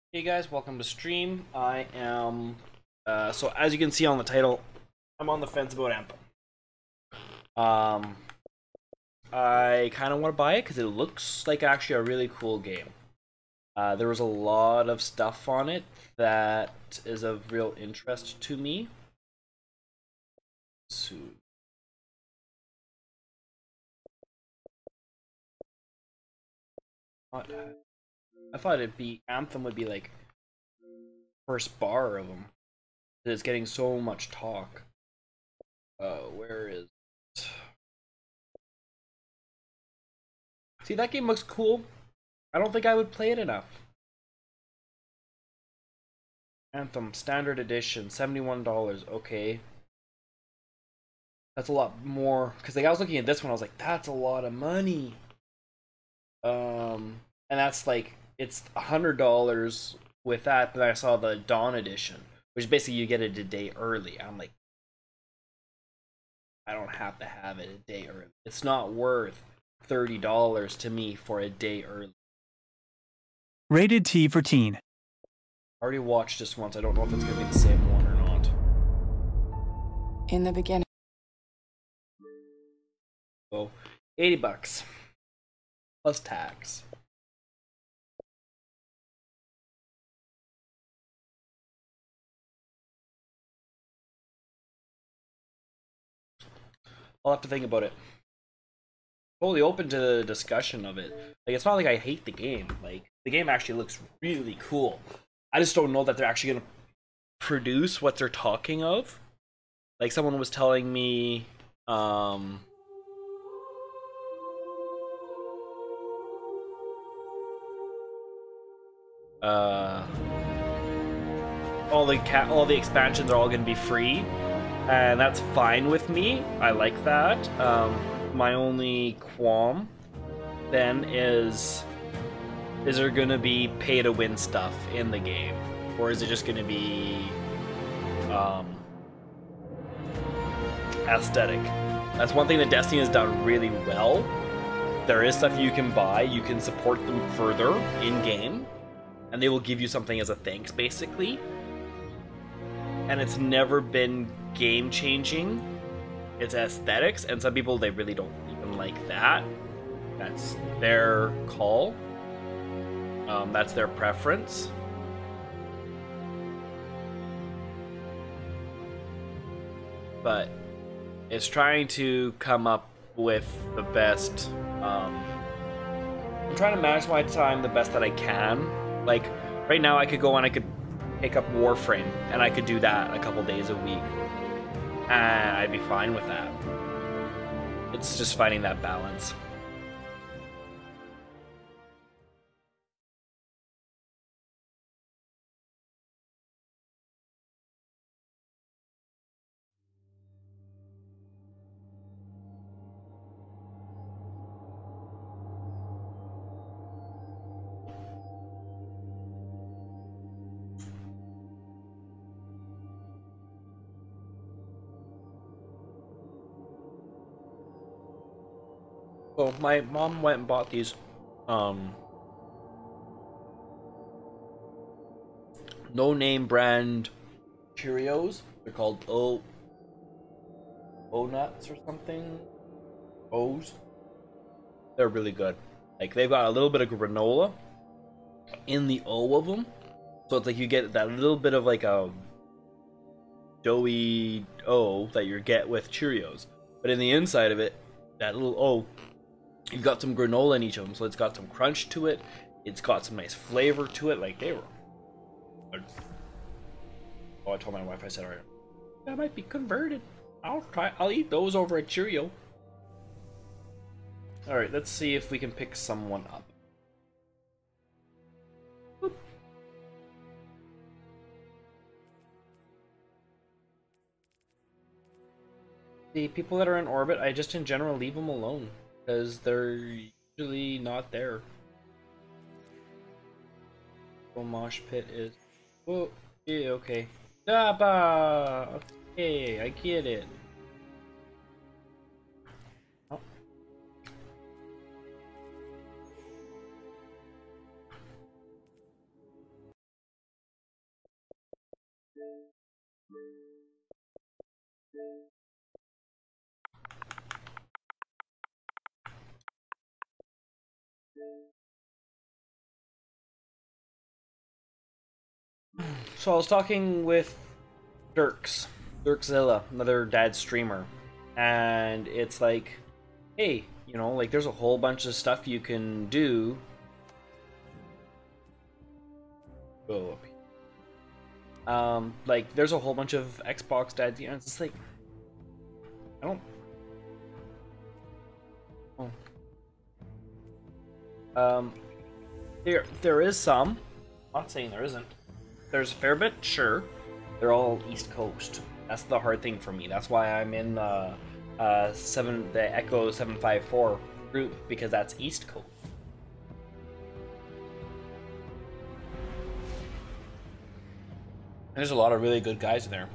Hey guys, welcome to stream. I am, so as you can see on the title, I'm on the fence about Anthem. I kind of want to buy it because it looks like actually a really cool game. There was a lot of stuff on it that is of real interest to me. So, I thought Anthem would be like first bar of them. It's getting so much talk. Where is it? See, that game looks cool. I don't think I would play it enough. Anthem Standard Edition, $71. Okay. That's a lot more. Because like, I was looking at this one, I was like, that's a lot of money. And that's like, it's $100 with that, but I saw the Dawn Edition, which basically you get it a day early. I'm like, I don't have to have it a day early. It's not worth $30 to me for a day early. Rated T for teen. I already watched this once. I don't know if it's going to be the same one or not. In the beginning. So, $80 plus tax. I'll have to think about it. Totally open to the discussion of it. Like, it's not like I hate the game. Like, the game actually looks really cool. I just don't know that they're actually gonna produce what they're talking of. Like, someone was telling me, all the expansions are all gonna be free, and that's fine with me. I like that. My only qualm then is there gonna be pay to win stuff in the game, or is it just gonna be aesthetic? That's one thing that Destiny has done really well. There is stuff you can buy, you can support them further in game, and they will give you something as a thanks, basically. And it's never been game changing. It's aesthetics, and some people, they really don't even like that. That's their call. That's their preference. But it's trying to come up with the best. I'm trying to manage my time the best that I can. Like, right now I could go and I could pick up Warframe, and I could do that a couple days a week. And I'd be fine with that. It's just finding that balance. Well, my mom went and bought these no name brand Cheerios. They're called O nuts or something. O's. They're really good. Like, they've got a little bit of granola in the O of them, so it's like you get that little bit of like a doughy O that you get with Cheerios, but in the inside of it, that little O, you've got some granola in each of them, so it's got some crunch to it. It's got some nice flavor to it. Like, they were good. Oh, I told my wife, I said, alright, I might be converted. I'll eat those over a Cheerio. Alright, let's see if we can pick someone up. Boop. The people that are in orbit, I just in general leave them alone, because they're usually not there. Oh, mosh pit is... Oh, yeah, okay. Daba! Okay, I get it. So I was talking with Dirkzilla, another dad streamer, and it's like, hey, you know, like there's a whole bunch of stuff you can do. Go up here. Like there's a whole bunch of Xbox dads, you know, it's just like, I don't. Oh. There is some. I'm not saying there isn't. There's a fair bit, sure. They're all East Coast. That's the hard thing for me. That's why I'm in the Echo 754 group, because that's East Coast. There's a lot of really good guys there.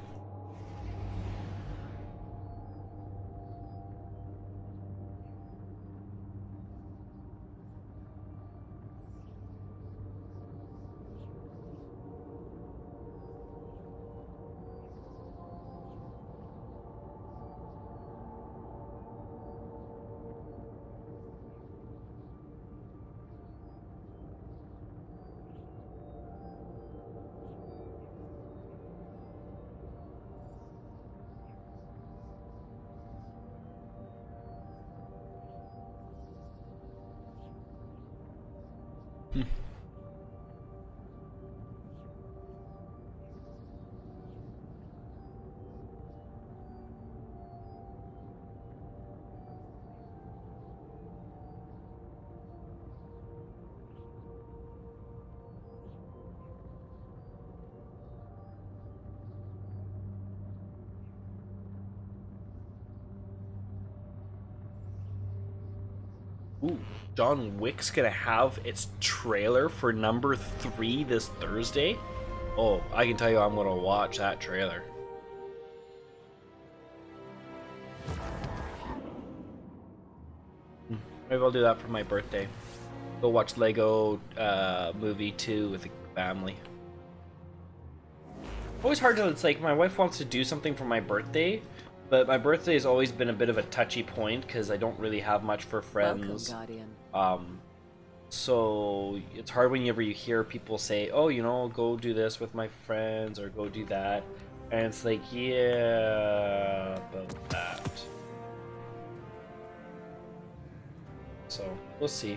Ooh, John Wick's gonna have its trailer for number 3 this Thursday. Oh, I can tell you I'm gonna watch that trailer. Maybe I'll do that for my birthday. Go watch Lego Movie 2 with the family. Always hard to, it's like my wife wants to do something for my birthday, but my birthday has always been a bit of a touchy point because I don't really have much for friends. Welcome, Guardian. So it's hard whenever you hear people say, "Oh, you know, go do this with my friends," or "Go do that," and it's like, yeah, about that. So we'll see.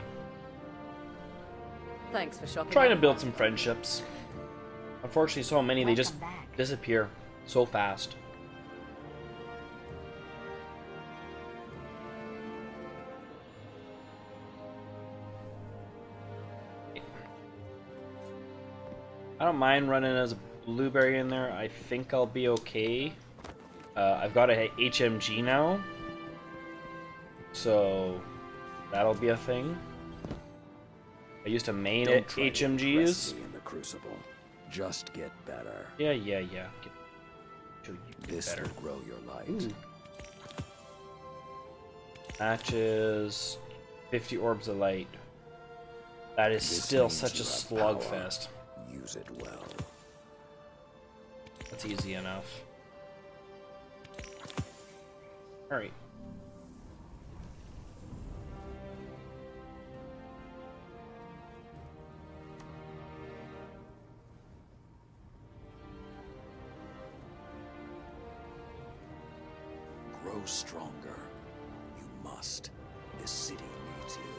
Thanks for shopping. Trying to build some friendships. Unfortunately, so many they just disappear so fast. I don't mind running as a blueberry in there. I think I'll be okay. I've got a HMG now, so that'll be a thing. I used to main it HMGs. In the Crucible. Just get better. Yeah. Get This better. will grow your light. Ooh. Matches, 50 orbs of light. That is This still means such a you have slugfest. power. Use it well. That's easy enough. Alright. Grow stronger. You must. This city needs you.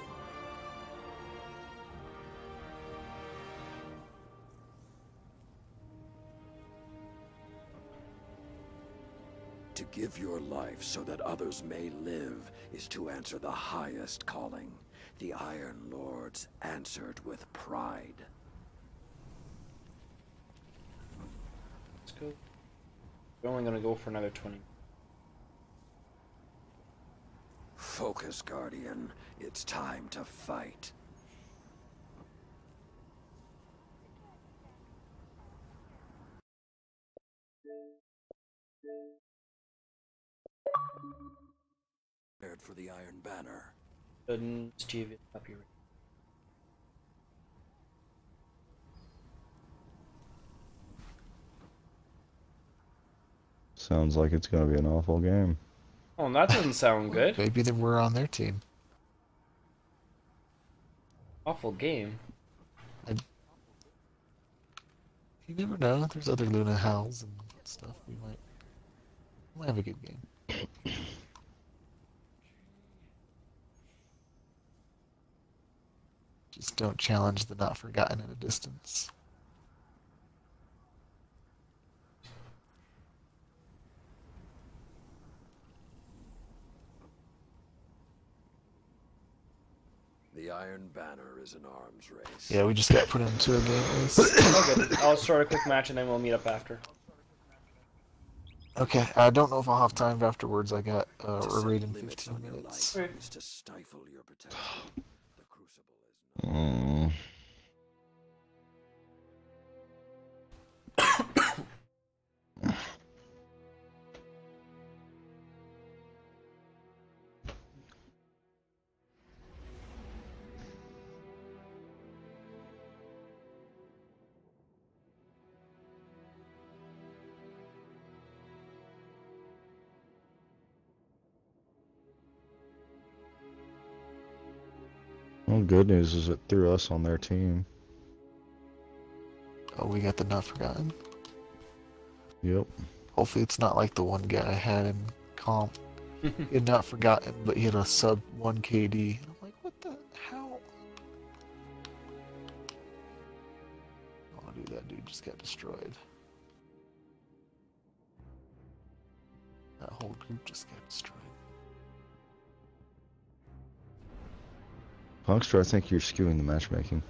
To give your life so that others may live is to answer the highest calling. The Iron Lords answered with pride. Let's go. We're only gonna go for another 20. Focus, Guardian. It's time to fight. Prepared for the Iron Banner. Good, Steve, up here. Sounds like it's going to be an awful game. Oh, that doesn't sound good. Maybe they were on their team. Awful game. You never know. There's other Luna Howls and stuff. We might have a good game. Just don't challenge the not forgotten at a distance. The Iron Banner is an arms race. Yeah, we just got put into a game race. Oh, good. I'll start a quick match and then we'll meet up after. Okay, I don't know if I'll have time afterwards. I got a raid in Limits 15 on your minutes. life is to stifle your potential. The Crucible is not. Well, good news is it threw us on their team. Oh, we got the not forgotten. Yep. Hopefully it's not like the one guy I had in comp. He had not forgotten, but he had a sub 1 KD. I'm like, what the hell? Oh, dude, that dude just got destroyed. That whole group just got destroyed. Punkster, I think you're skewing the matchmaking.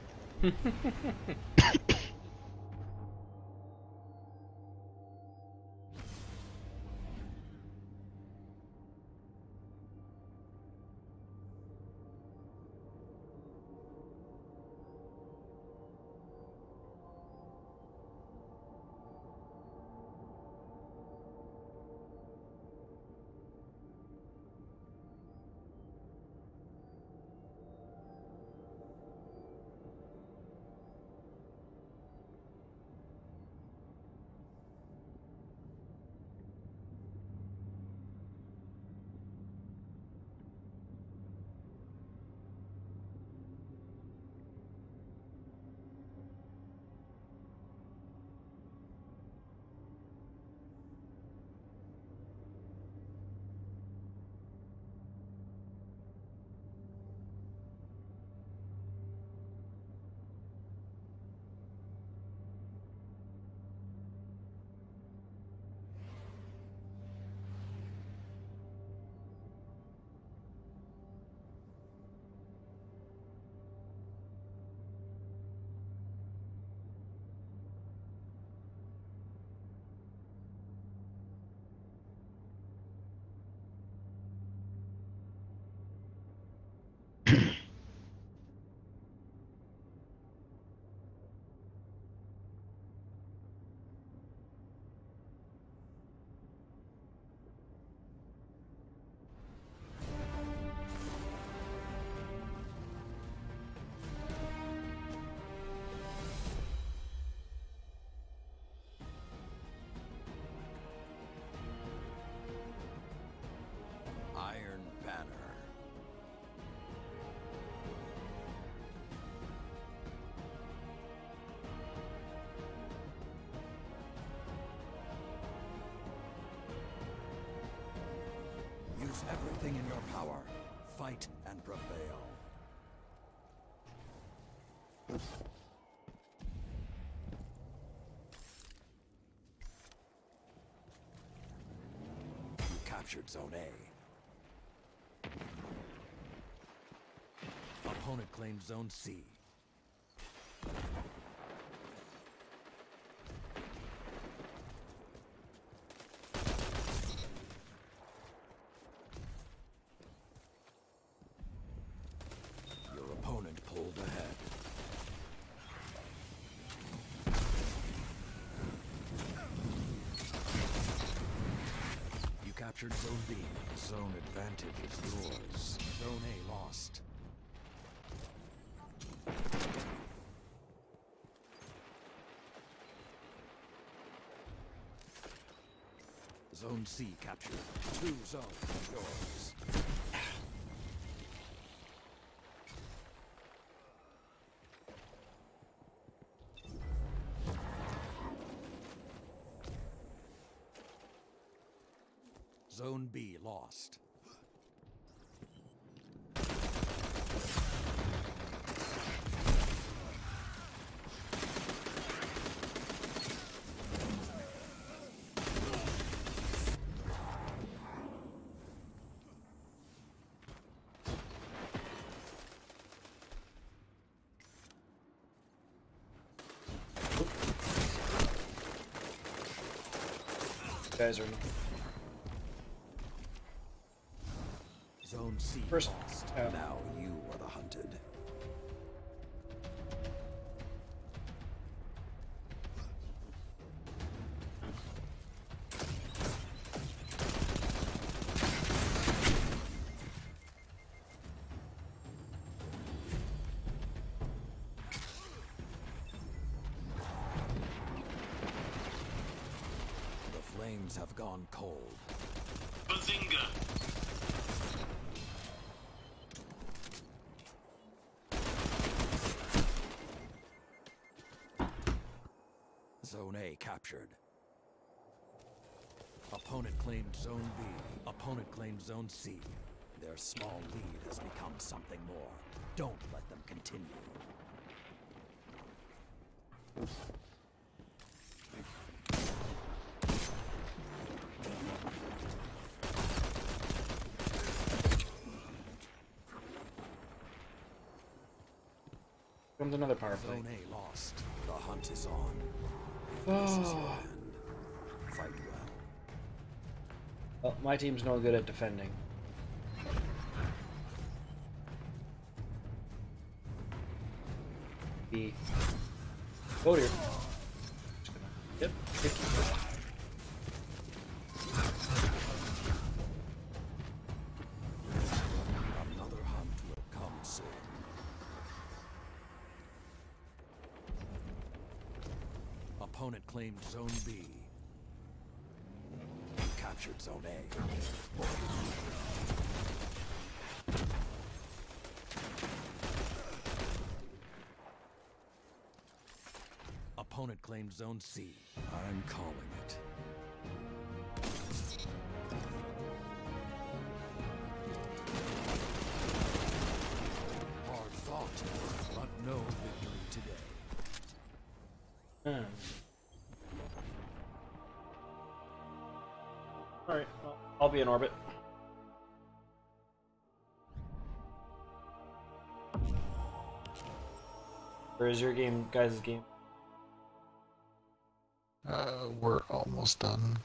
Iron Banner. Use everything in your power. Fight and prevail. You captured Zone A. Opponent claimed Zone C. Your opponent pulled ahead. You captured Zone B. Zone advantage is yours. Zone A lost. Zone C captured. 2 zones yours. Zone B lost. Guys are Zone C First, lost. tab. Now you are the hunted. The flames have gone cold. Bazinga! Zone A captured. Opponent claimed Zone B. Opponent claimed Zone C. Their small lead has become something more. Don't let them continue. comes another power play. Zone A lost. The hunt is on. This is your end. Fight well. Well, my team's no good at defending. The vote here. Just gonna yep. Another hunt will come soon. Opponent claimed Zone B. You captured Zone A. Opponent claimed Zone C. I'm calling it. Hard fought, but no victory today. Alright, well, I'll be in orbit. Where is your game, guys' game? We're almost done.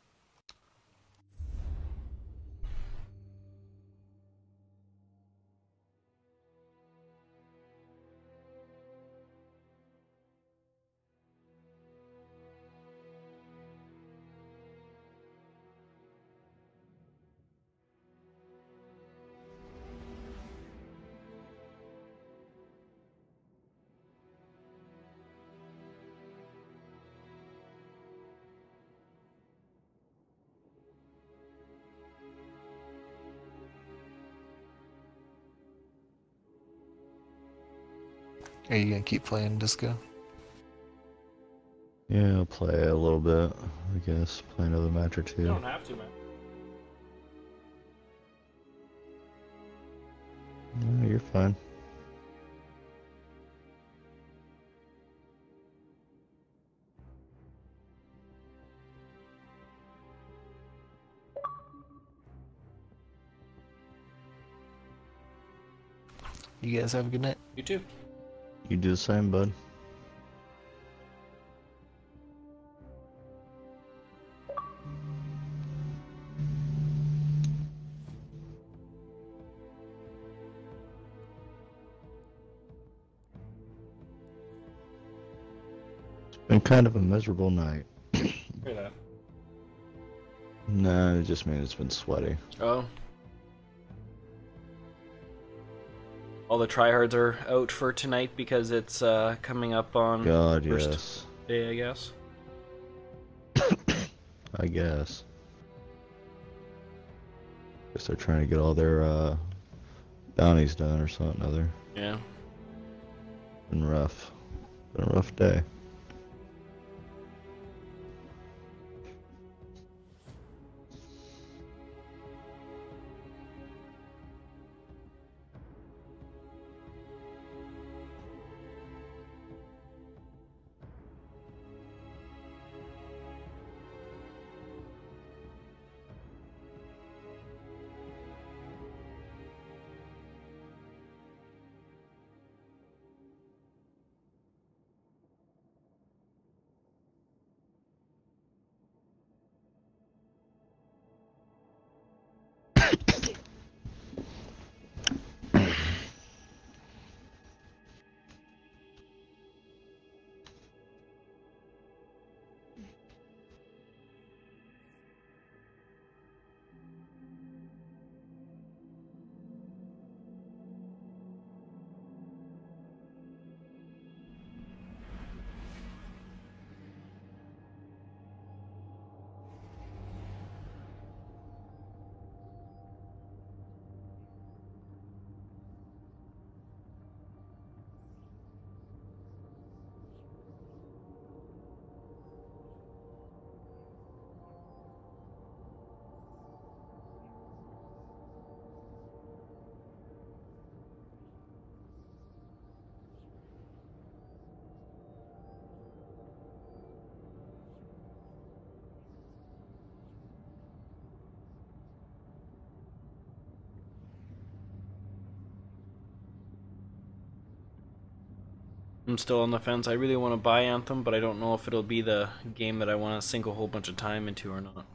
Are you gonna keep playing Disco? Yeah, I'll play a little bit, I guess. Play another match or two. You don't have to, man. No, you're fine. You guys have a good night. You too. You do the same, bud. It's been kind of a miserable night. Hear that. No, it just means it's been sweaty. Oh. All the tryhards are out for tonight because it's coming up on God, first yes. day, I guess. I guess. Guess they're trying to get all their bounties done or something other. Yeah. Been rough. Been a rough day. I'm still on the fence. I really want to buy Anthem, but I don't know if it'll be the game that I want to sink a whole bunch of time into or not.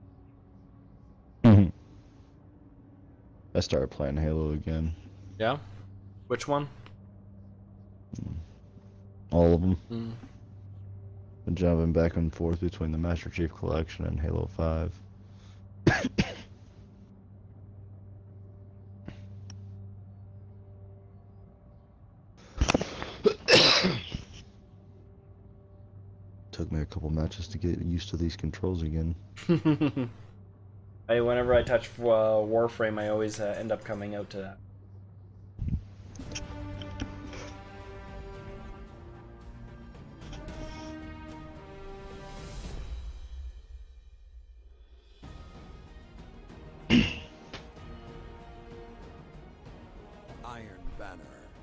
I started playing Halo again. Yeah? Which one? All of them. Mm. Been jumping back and forth between the Master Chief Collection and Halo 5. Took me a couple matches to get used to these controls again. Whenever I touch Warframe, I always end up coming out to that. Iron Banner.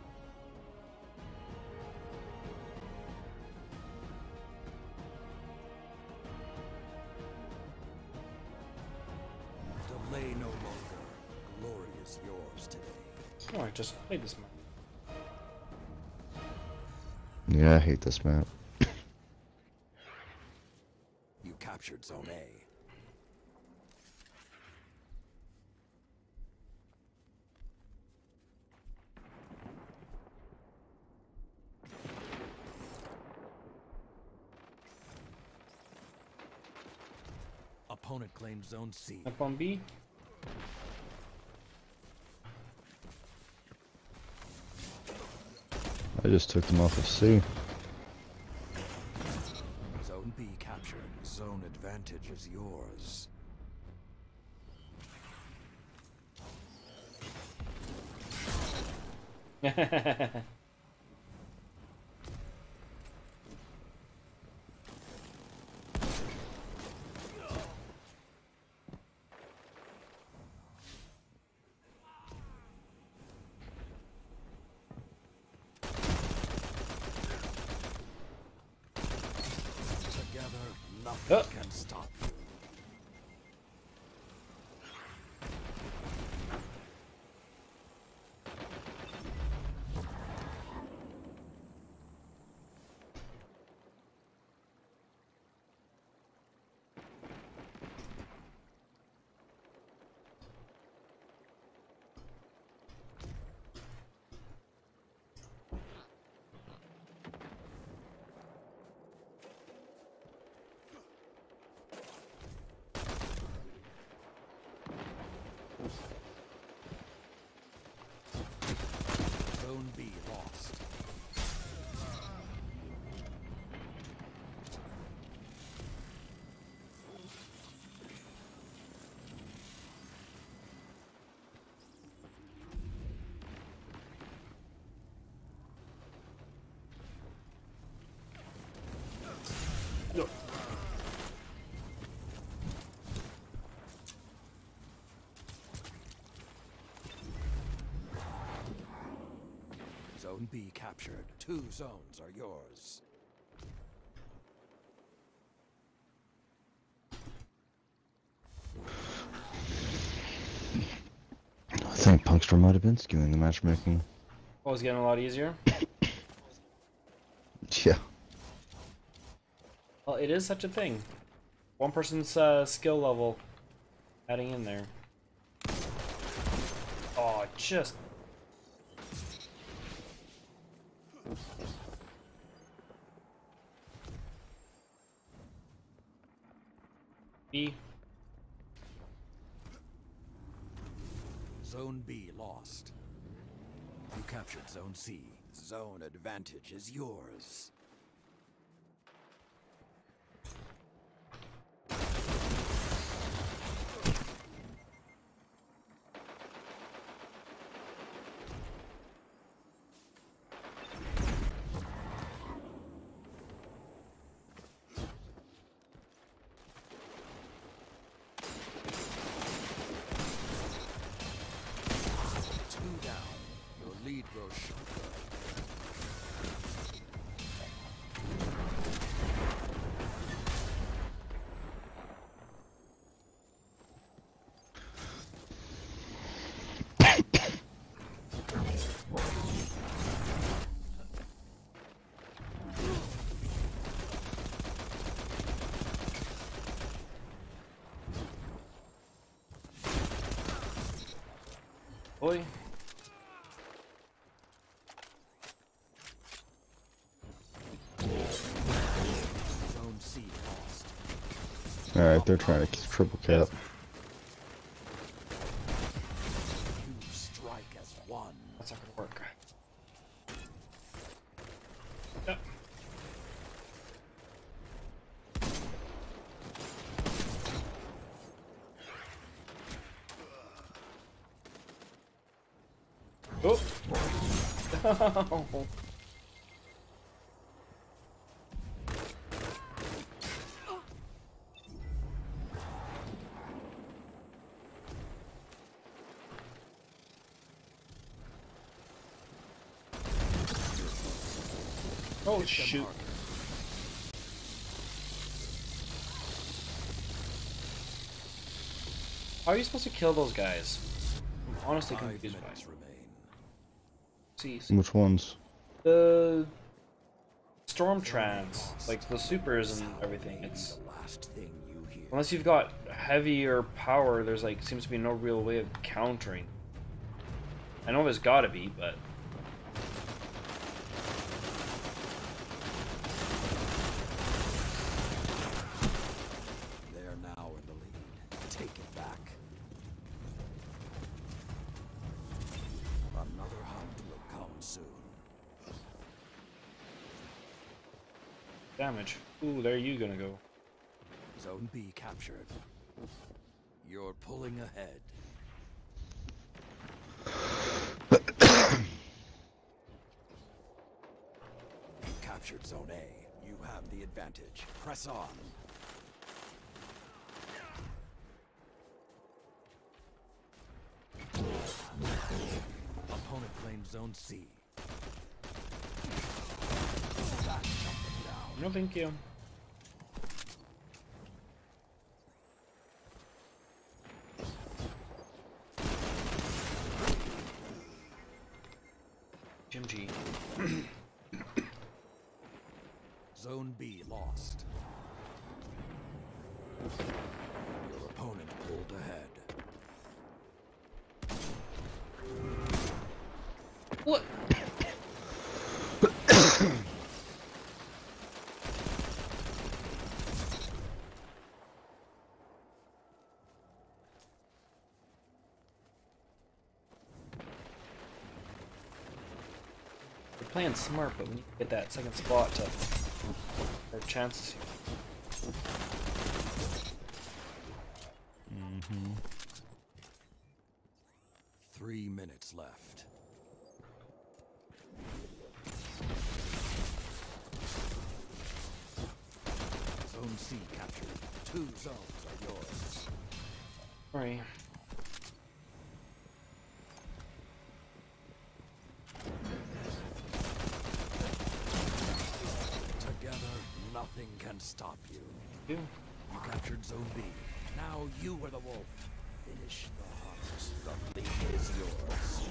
Delay no longer. Glory is yours today. Oh, I just played this map. Yeah, I hate this map. You captured Zone A. Opponent claims Zone C. Up on B? I just took them off of C. Zone B captured. Zone advantage is yours. Together, nothing can stop you. Zone B lost. Zone B captured. 2 zones are yours. I think Punkster might have been skewing the matchmaking. Oh, it's getting a lot easier. Yeah. Well, it is such a thing. One person's skill level adding in there. Oh, just... B. Zone B lost. You captured Zone C. Zone advantage is yours. Two down. Your lead grows sharper. Boy. Zone C lost. Alright, they're trying to triple cap. You strike as one. That's not gonna work. Yep. Oh. Oh shoot. How are you supposed to kill those guys? I'm honestly 5 confused by minutes it. remain. See, Which ones? the storm trans, like the supers and everything. It's The last thing you hear. unless you've got heavier power, there's like seems to be no real way of countering. I know there's gotta be, but They're now in the lead. Take it back. Another hunt will come soon. damage. Ooh, there you gonna go. Zone B captured. You're pulling ahead. You captured Zone A. You have the advantage. Press on. Opponent claims Zone C. That shut them down. No, thank you. Jim G. Zone B lost. Your opponent pulled ahead. What? We're playing smart, but we need to get that second spot to our chances. 3 minutes left. Zone C captured. 2 zones are yours. Sorry. Together, nothing can stop you. You. You captured Zone B. Now you are the wolf. Finish the hunt. The lead is yours.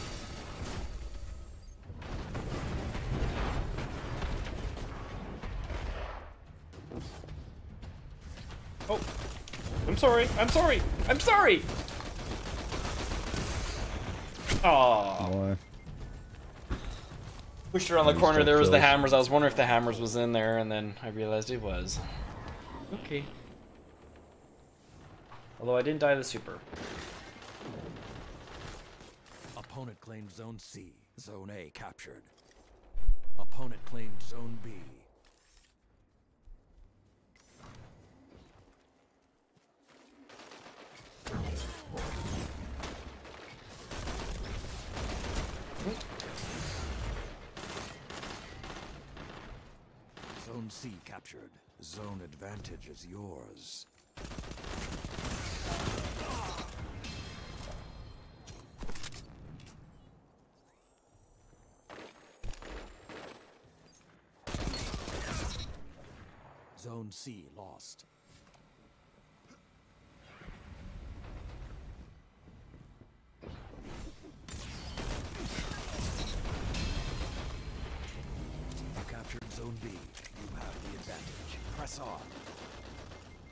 Oh, I'm sorry. I'm sorry. I'm sorry. Aww. Why? Pushed around the Nice corner. job, There was the Phil. hammers. I was wondering if the hammers was in there, and then I realized it was. Okay. Although I didn't die to the super. Opponent claimed Zone C. Zone A captured. Opponent claimed Zone B. Zone C captured. Zone advantage is yours. Zone C lost. You captured Zone B. You have the advantage. Press on.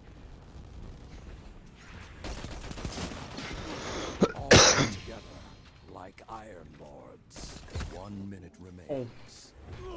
All together. Iron Lords. 1 minute remains.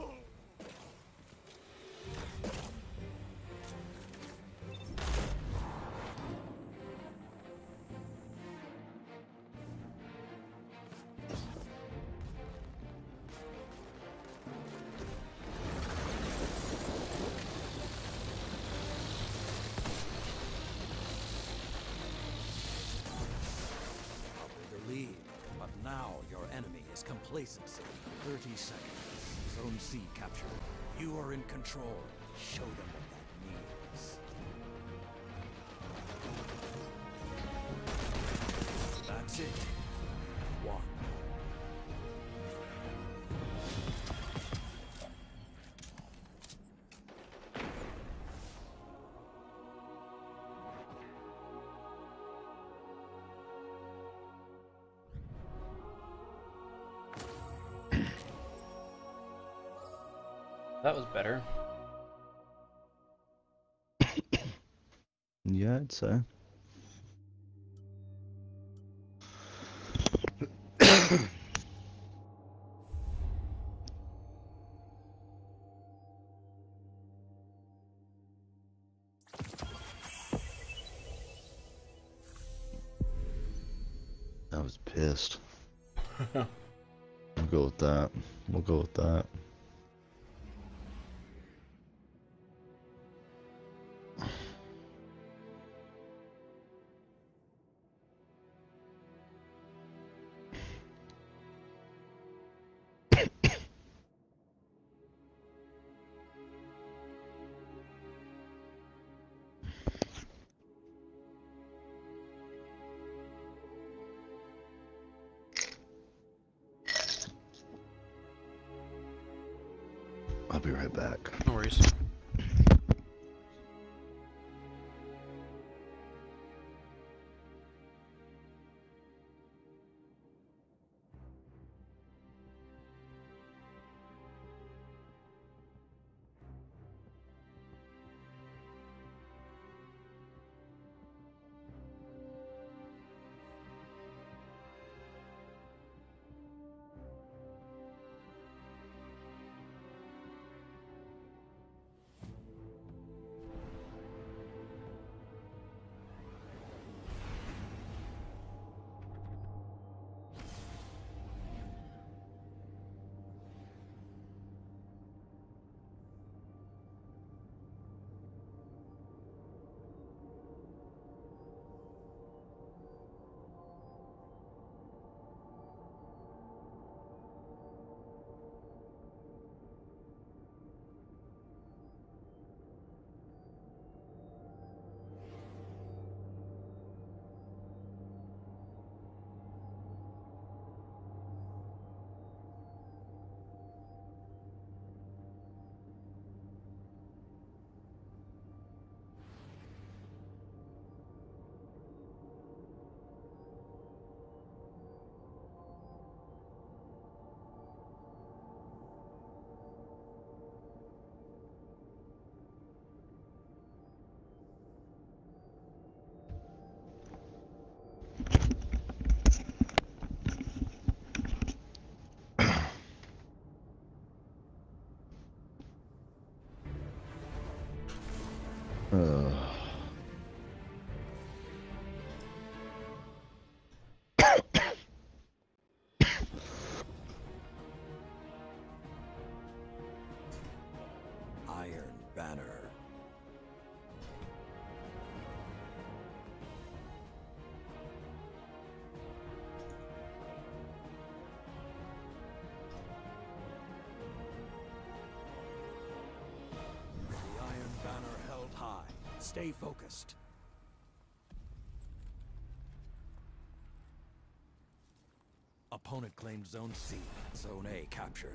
Lead, but now your enemy is complacency. 30 seconds. Zone C captured. You are in control. Show them what that means. That's it. 1. That was better. Yeah, I'd say. I was pissed. We'll go with that. We'll go with that. I'll be right back. No worries. Iron Banner. The Iron Banner held high. Stay focused. Opponent claimed Zone C. Zone A captured.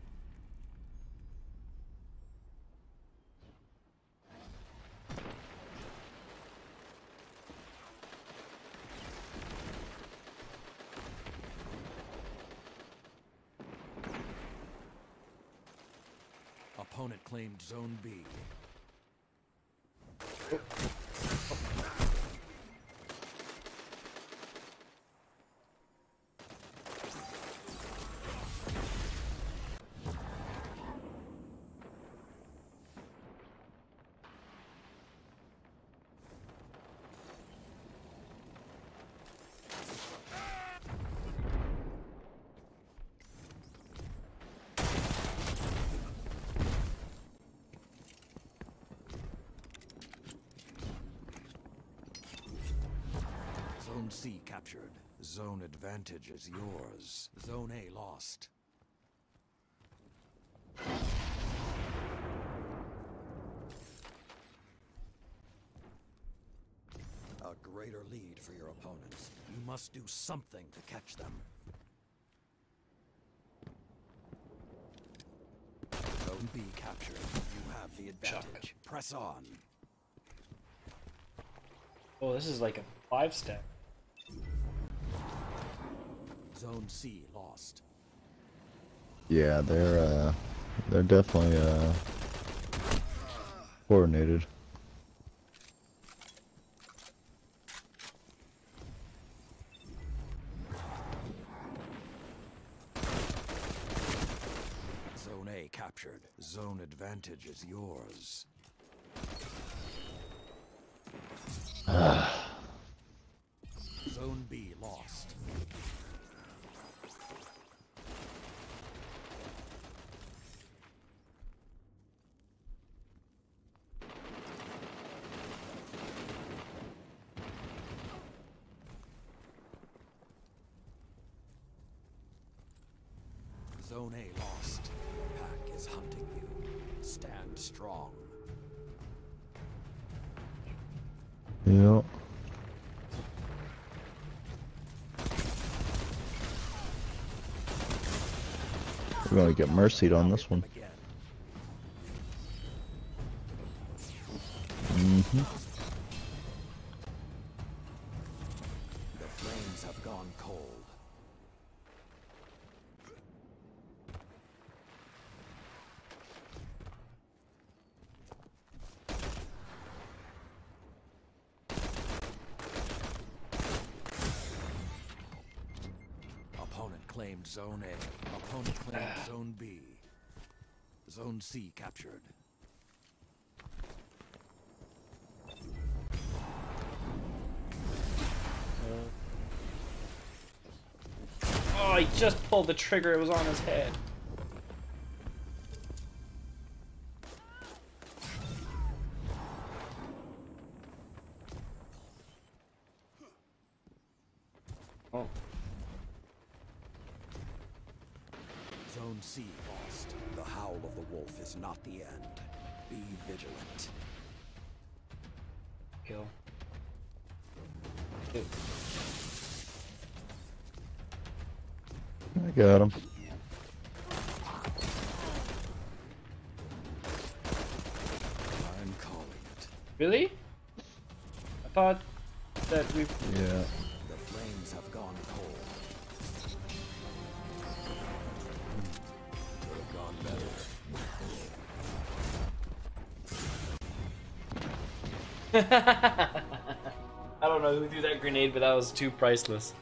Opponent claimed Zone B. C captured. Zone advantage is yours. Zone A lost. A greater lead for your opponents. You must do something to catch them. Zone B captured. You have the advantage. Press on. Oh, this is like a 5-step. Zone C lost. Yeah, they're definitely coordinated. Zone A captured. Zone advantage is yours. Zone B lost. Zone A lost. The pack is hunting you. Stand strong. Yeah. We're gonna get mercied on this one. Mm-hmm. The flames have gone cold. Opponent claimed Zone A. Opponent claimed Zone B. Zone C captured. Oh, he just pulled the trigger. It was on his head. Oh. Zone C lost. The howl of the wolf is not the end. Be vigilant. Kill. Kill. I got him. I'm calling it. Really? I thought that we. Yeah. The flames have gone cold. Could have gone better. I don't know who threw that grenade, but that was too priceless.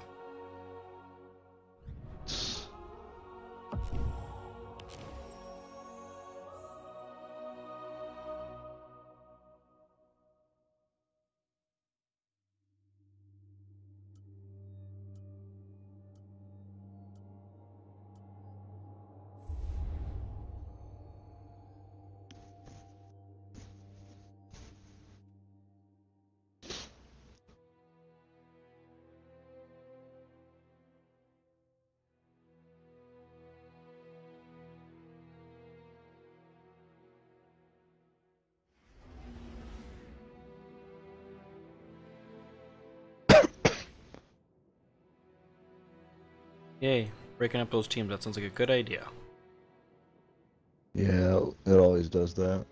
Yay, breaking up those teams, that sounds like a good idea. Yeah, it always does that.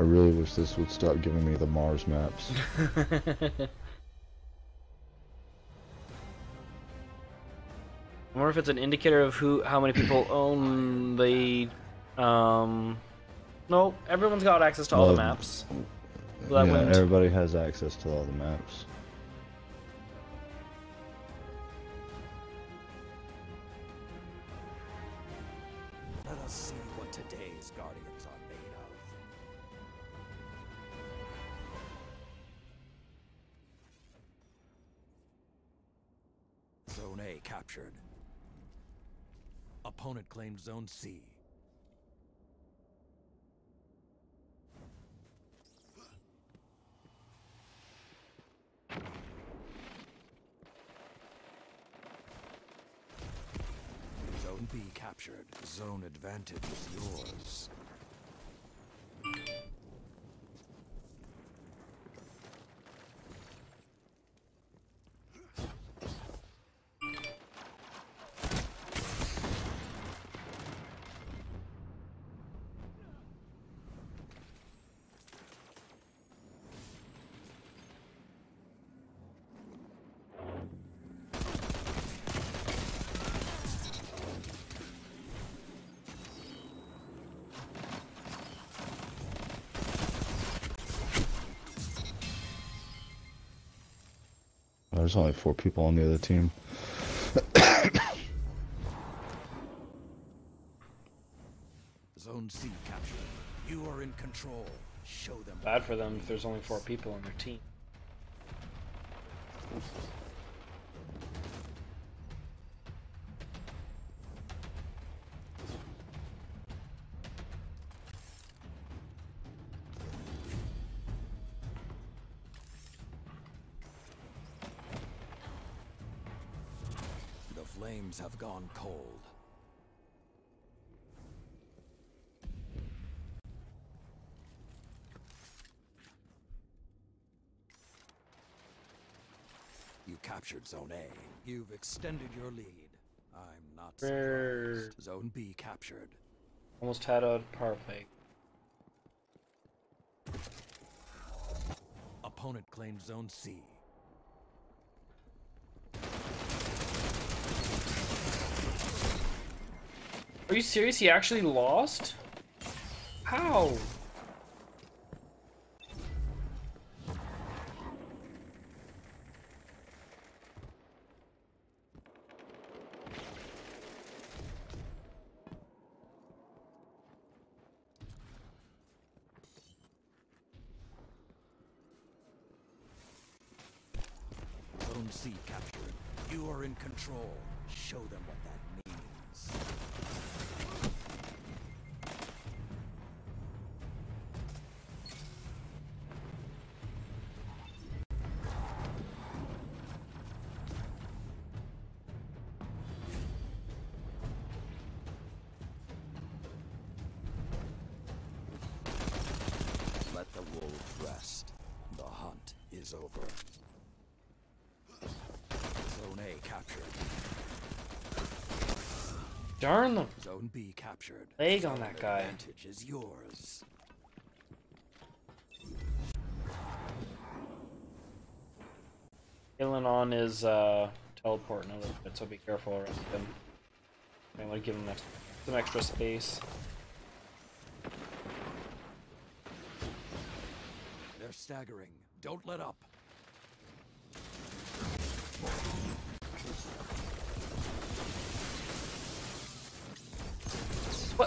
really wish this would stop giving me the Mars maps. I wonder if it's an indicator of how many people own the. No, everyone's got access to all the maps. So that Yeah, wouldn't- everybody has access to all the maps. Let us see what today's Guardians are made of. Zone A captured. Opponent claimed Zone C. Zone B captured. Zone advantage is yours. There's only 4 people on the other team. Zone C captured. You are in control. Show them. Bad for them if there's only 4 people on their team. The flames have gone cold. You captured Zone A. You've extended your lead. I'm not surprised. Zone B captured. Almost had a power play. Opponent claimed Zone C. Are you serious? He actually lost? How? Zone C captured. You are in control. Show them what that means. Let the wolves rest. The hunt is over. Zone A captured. Darn them. Zone B captured. Leg on that guy. Advantage is yours. Killing on is teleporting a little bit, so be careful around him. I want to give him some extra space. They're staggering. Don't let up. What?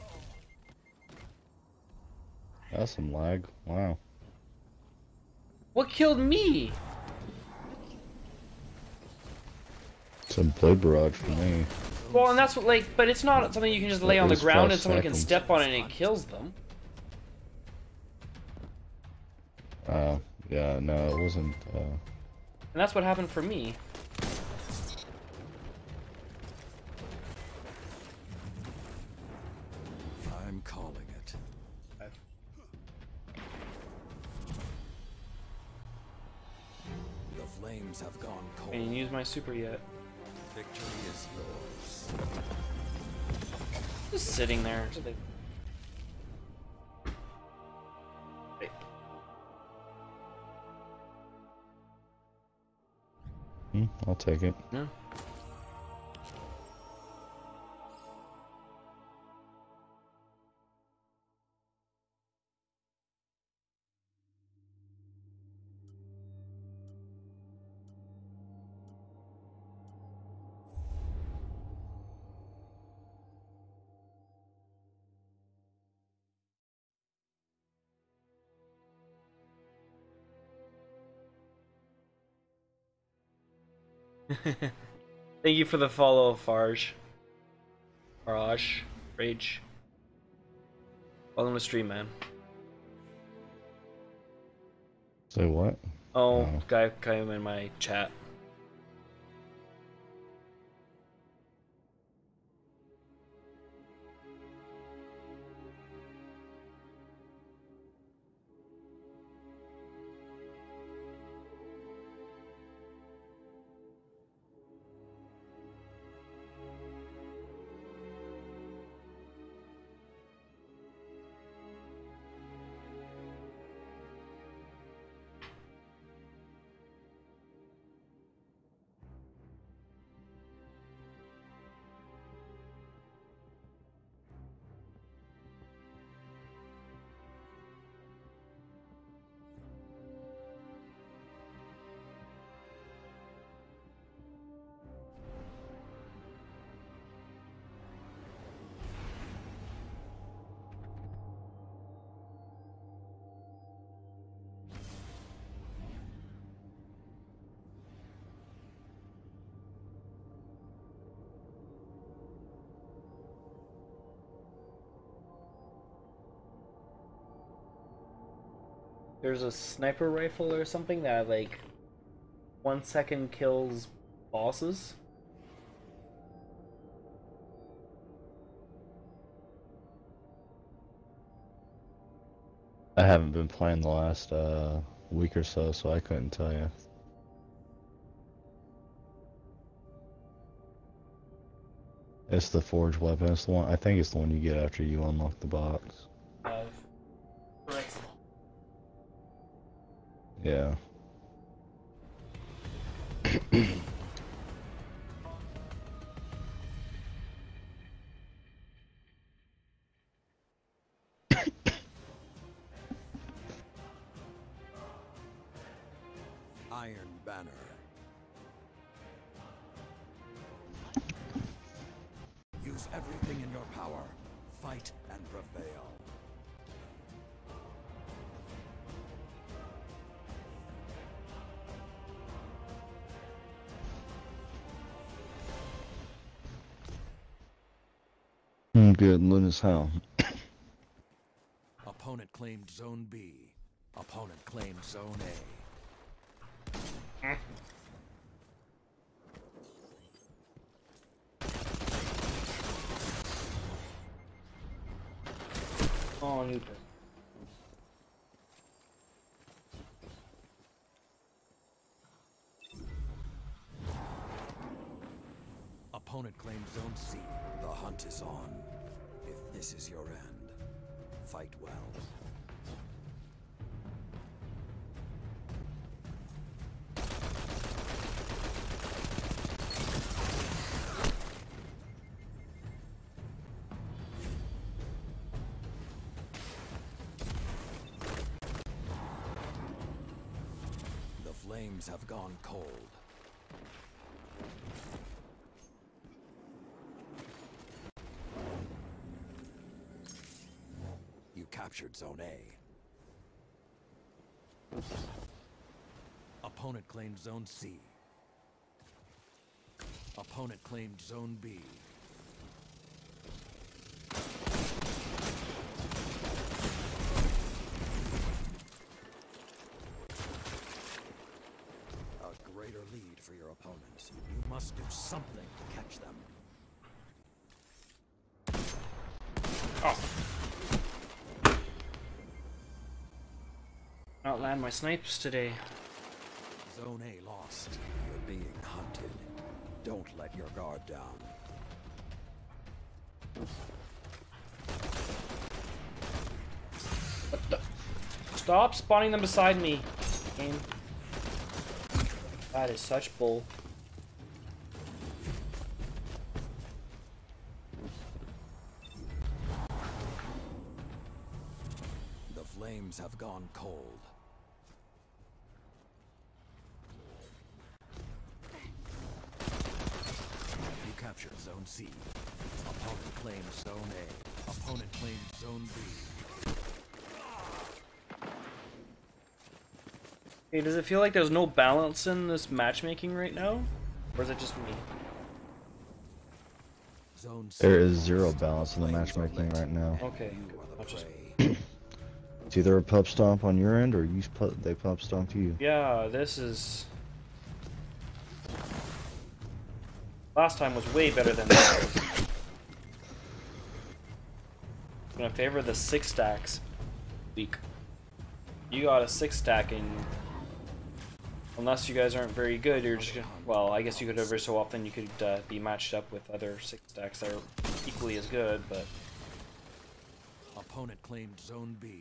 That's some lag. Wow. What killed me? Some blade barrage for me. Well, and that's what, like, but it's not something you can just lay on the That is ground 5 and someone can seconds. step on it and it kills them. Yeah, no, it wasn't, And that's what happened for me. I'm calling it. The flames have gone cold. I didn't use my super yet. Victory is yours. Just sitting there. Just like... I'll take it. Yeah. Thank you for the follow, Farge. Farage. Rage. Welcome to stream, man. Say what? Oh, Oh. guy came in my chat. There's a sniper rifle or something that like 1 second kills bosses. I haven't been playing the last week or so, so I couldn't tell you. It's the forge weapon. It's the one. I think it's the one you get after you unlock the box. Yeah. Iron Banner. Use everything in your power. Fight and prevail. Good, loot as hell. Opponent claimed Zone B. Opponent claimed Zone A. Oh, new. Opponent claimed Zone C. The hunt is on. If this is your end, fight well. The flames have gone cold. You captured Zone A. Opponent claimed Zone C. Opponent claimed Zone B. A greater lead for your opponents. You must do something to catch them. Outland my snipes today. Zone A lost. You're being hunted. Don't let your guard down. Stop spawning them beside me. Game. That is such bull. flames have gone cold. You captured Zone C. Opponent claims Zone A. Opponent claims Zone B. Hey, does it feel like there's no balance in this matchmaking right now? Or is it just me? Zone C. There is zero balance in the matchmaking right now. Okay. You are the I'll just- prey. It's either a pub stomp on your end or they pub stomp you. Yeah, this is... Last time was way better than this. I'm gonna favor the 6 stacks week. You got a 6 stack and unless you guys aren't very good, you're just gonna, well, I guess you could every so often you could be matched up with other 6 stacks that are equally as good, but Opponent claimed Zone B.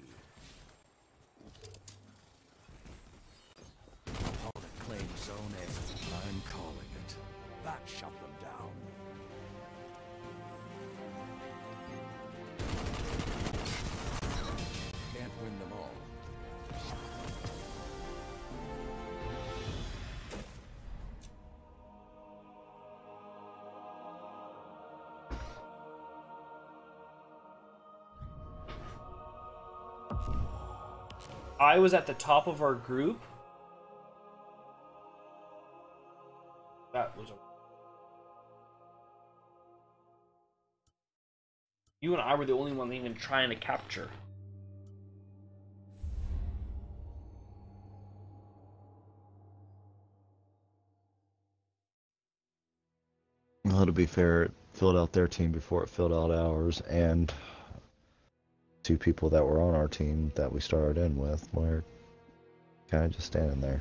Opponent claimed Zone A. I'm calling it. That shut them down. Can't win them all. I was at the top of our group. That was a... You and I were the only one even trying to capture. Well, to be fair, it filled out their team before it filled out ours, and 2 people that were on our team that we started in with were kind of just standing there.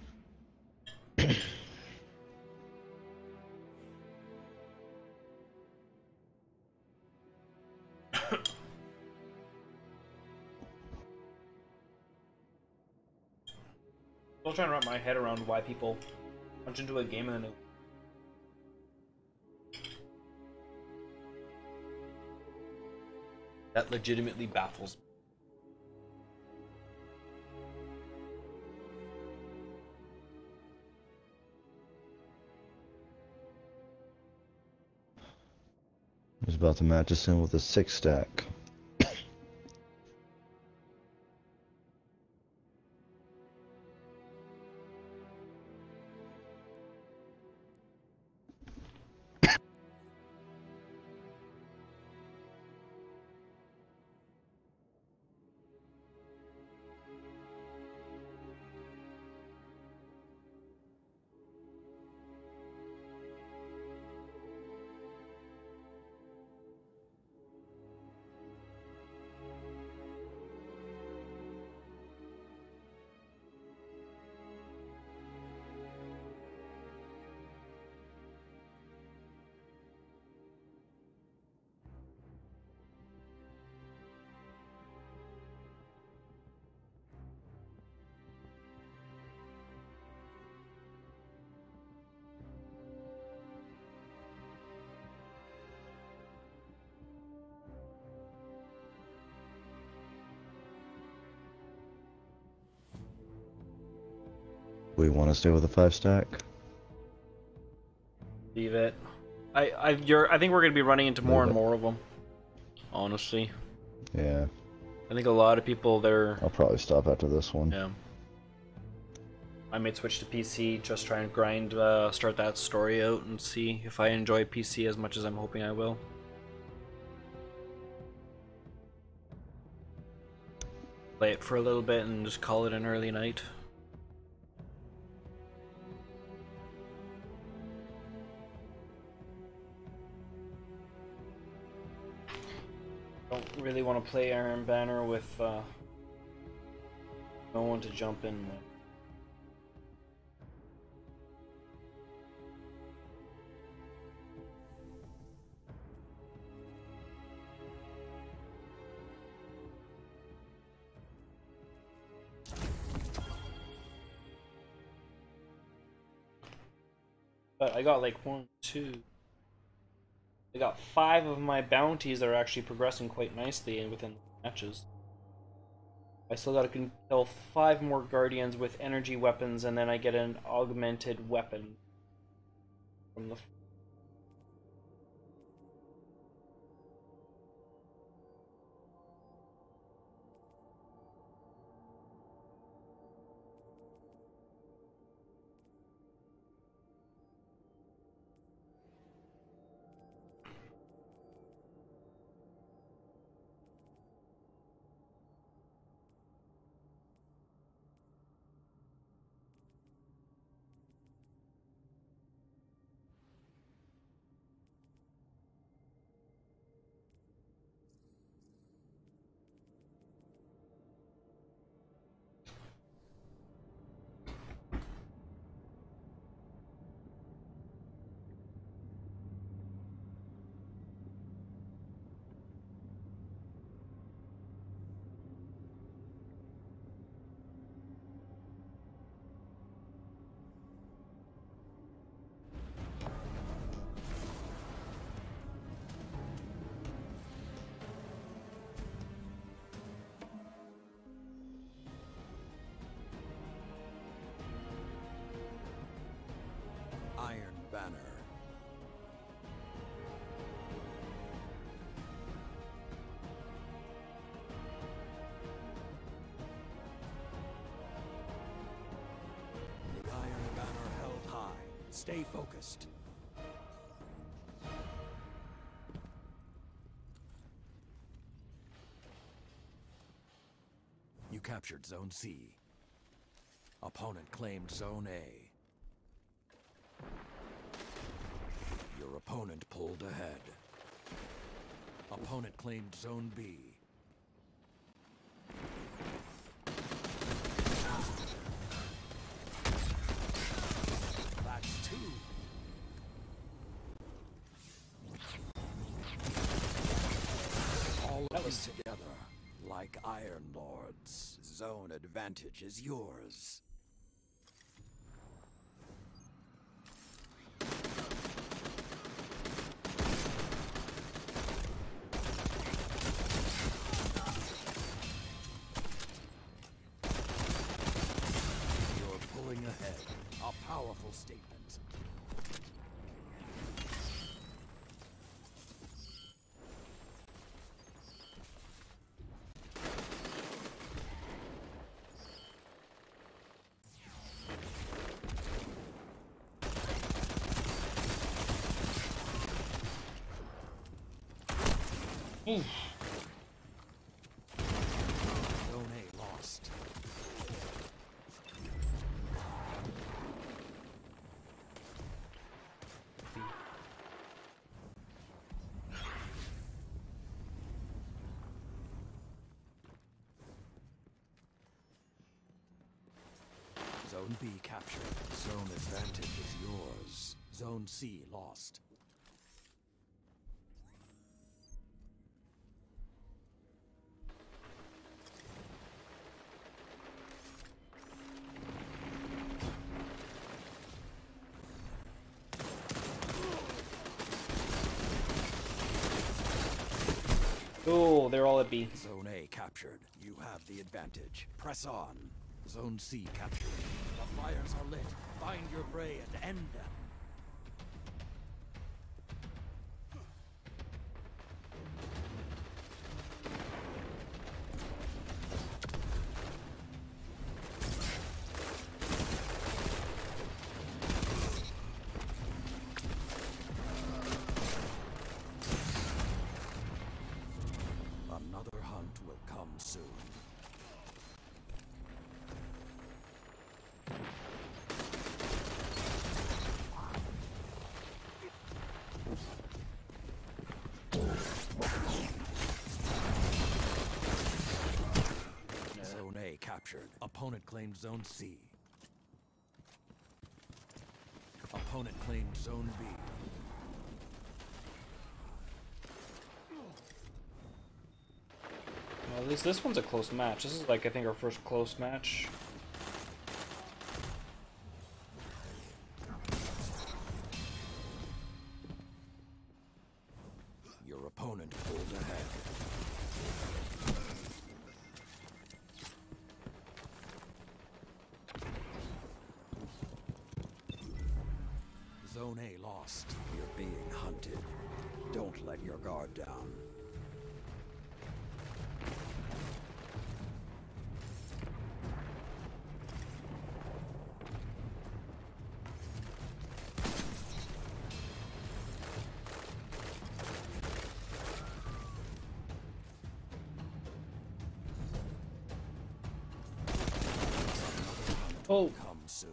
Still trying to wrap my head around why people punch into a game and then that legitimately baffles me. He's about to match us in with a 6 stack. We want to stay with a 5 stack. Leave it. I think we're gonna be running into more Leave and it. more of them. Honestly, Yeah, I think a lot of people they're I'll probably stop after this one. yeah. I might switch to PC, just try and grind, start that story out and see if I enjoy PC as much as I'm hoping I will. Play it for a little bit and just call it an early night. Don't really want to play Iron Banner with no one to jump in with. But I got like 1, 2. I got 5 of my bounties that are actually progressing quite nicely within the matches. I still gotta kill 5 more guardians with energy weapons, and then I get an augmented weapon from the. Iron Banner. The Iron Banner held high. Stay focused. You captured Zone C. Opponent claimed Zone A. Your opponent pulled ahead. Opponent claimed Zone B. That's 2. All of us together, like Iron Lords. Zone advantage is yours. Ahead. A powerful statement. Zone A lost. Zone B captured. Zone advantage is yours. Zone C lost. Oh, they're all at B. Zone A captured. You have the advantage. Press on. Zone C captured. The fires are lit. Find your prey and end them. Another hunt will come soon. Zone A captured. Opponent claimed Zone C. Opponent claimed Zone B. Well, at least this one's a close match. This is like, I think, our first close match. Your opponent pulled ahead. A lost. You're being hunted. Don't let your guard down. Oh. Come soon.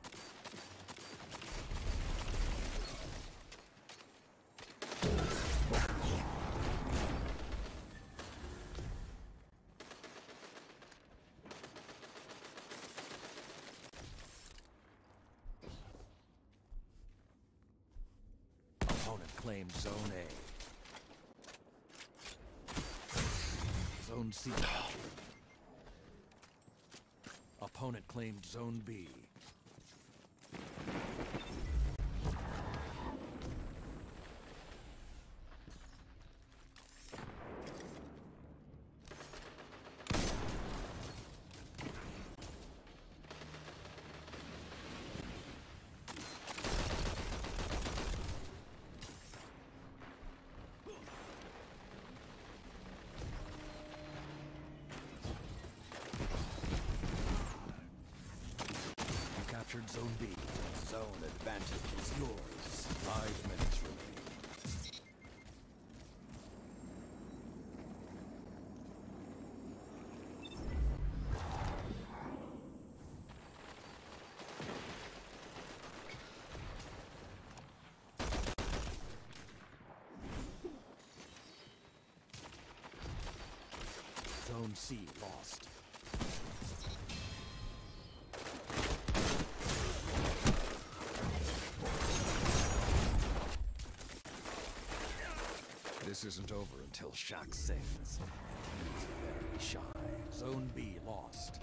Opponent claimed Zone A. Zone C captured. Opponent claimed Zone B. Captured Zone B. Zone advantage is yours. 5 minutes remaining. Zone C lost. This isn't over until Shaq sings, and he's very shy. Zone B lost.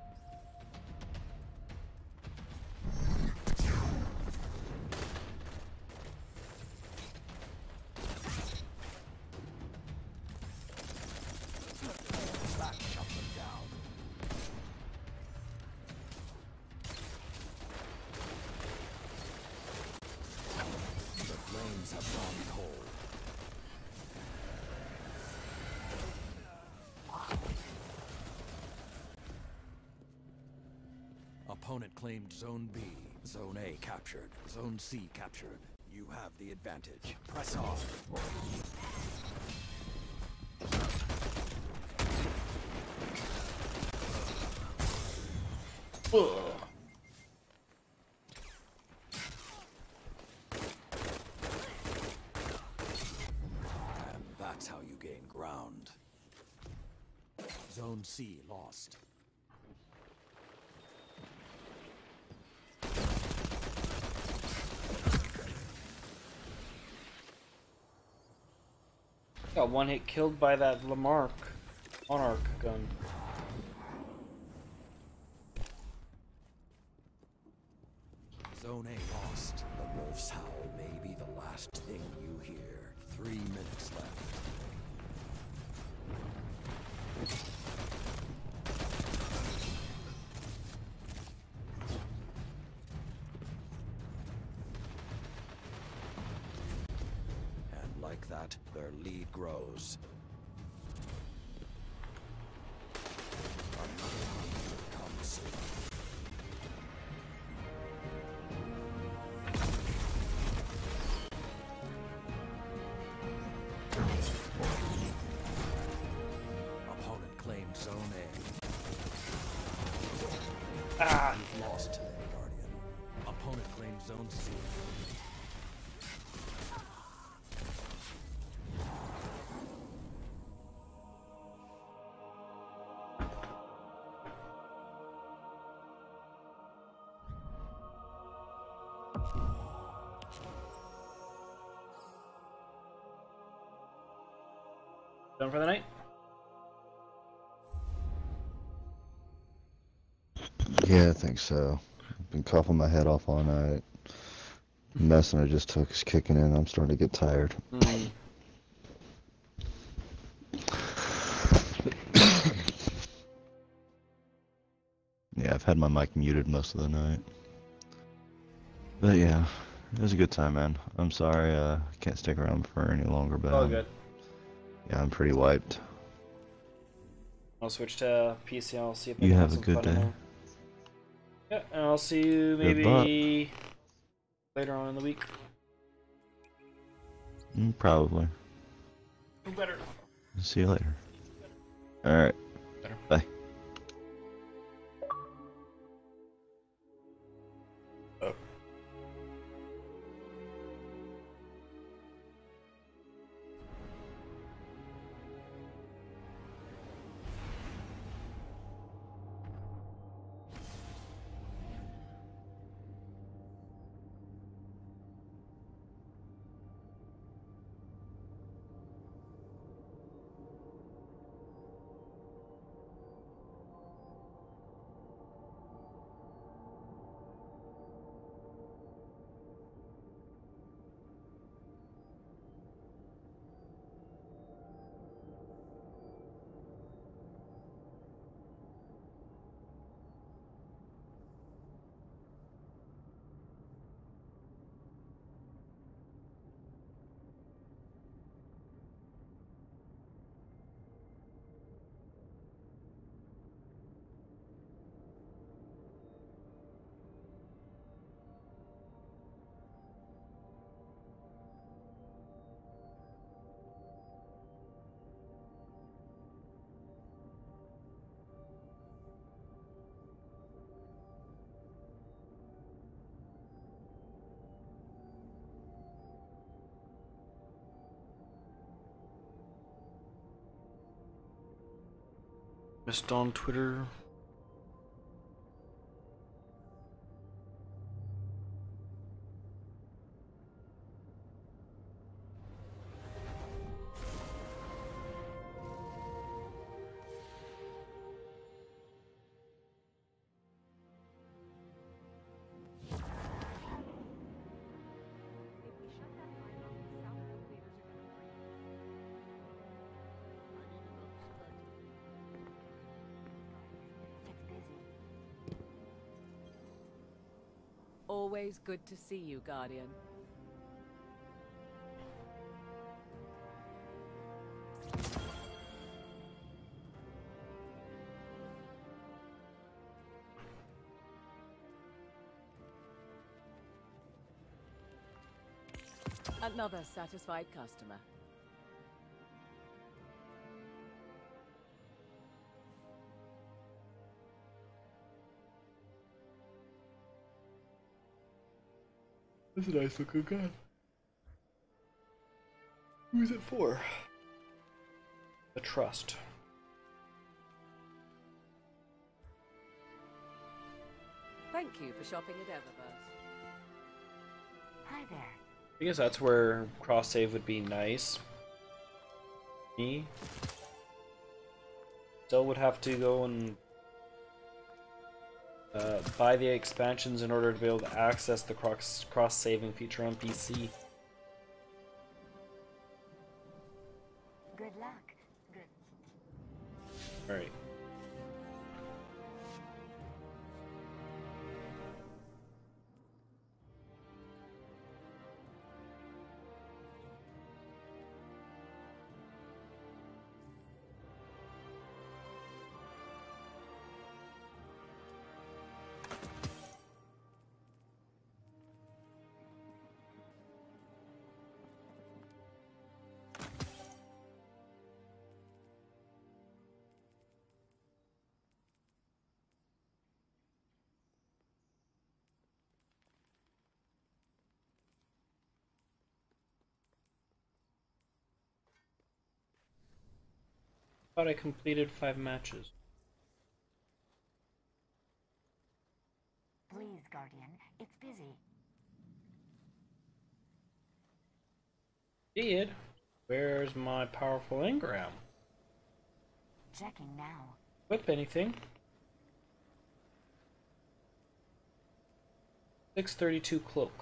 That shut them down. The flames have gone cold. Opponent claimed Zone B. Zone A captured. Zone C captured. You have the advantage. Press on. And that's how you gain ground. Zone C lost. Got one hit killed by that Monarch gun. Zone A lost. The wolf's howl may be the last thing you hear. 3 minutes left. And like that, their lead grows. Another hunter comes soon. Opponent claimed Zone A. Ah! You've lost today, Guardian. Opponent claimed Zone C. Done for the night? Yeah, I think so. I've been coughing my head off all night. The medicine I just took is kicking in. I'm starting to get tired. Yeah, I've had my mic muted most of the night. But yeah, It was a good time, man. I'm sorry, I can't stick around for any longer, but Oh, good. yeah, I'm pretty wiped. I'll switch to PC and I'll see if I You can have have a some good fun in day. there. Yeah, and I'll see you Good luck. maybe later on in the week. Probably. Better. See you later. Alright. Better. Bye. Just on Twitter. Always good to see you, Guardian. Another satisfied customer. That's a nice looking gun. Who's it for? The Trust. Thank you for shopping at Eververse. Hi there. I guess that's where cross save would be nice. Me still would have to go and buy the expansions in order to be able to access the cross saving feature on PC. Good luck. Good. All right. Thought I completed 5 matches. Please, Guardian. It's busy. Did. Where's my powerful engram? Checking now. Whip anything. 632 cloak.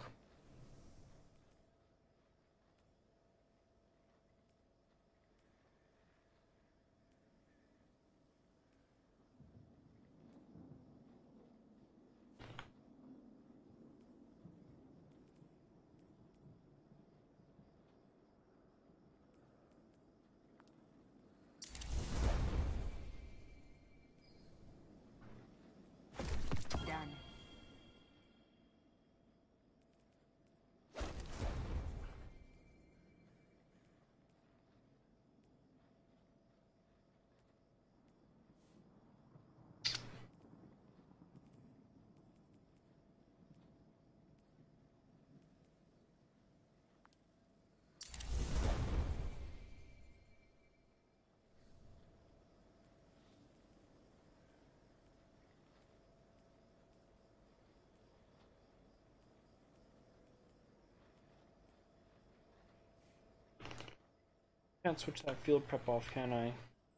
Can't switch that field prep off, can I?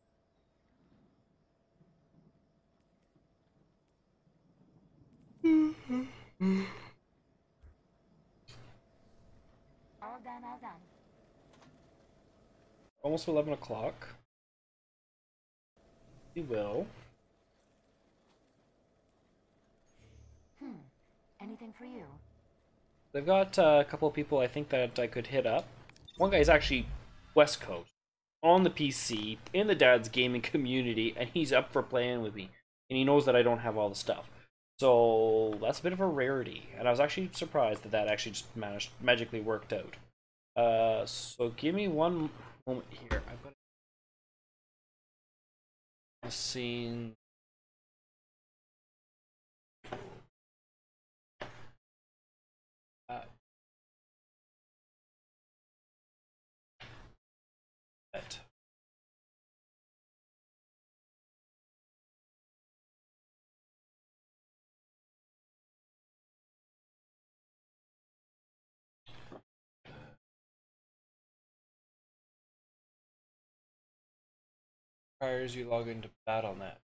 All done, all done. Almost 11 o'clock. We will. Anything for you? They've got a couple of people I think that I could hit up. One guy's actually West Coast, on the PC, in the dad's gaming community, and he's up for playing with me. And he knows that I don't have all the stuff. So that's a bit of a rarity. And I was actually surprised that that actually just magically worked out. So give me one moment here. I've got a scene. That. Requires you log into BattleNet.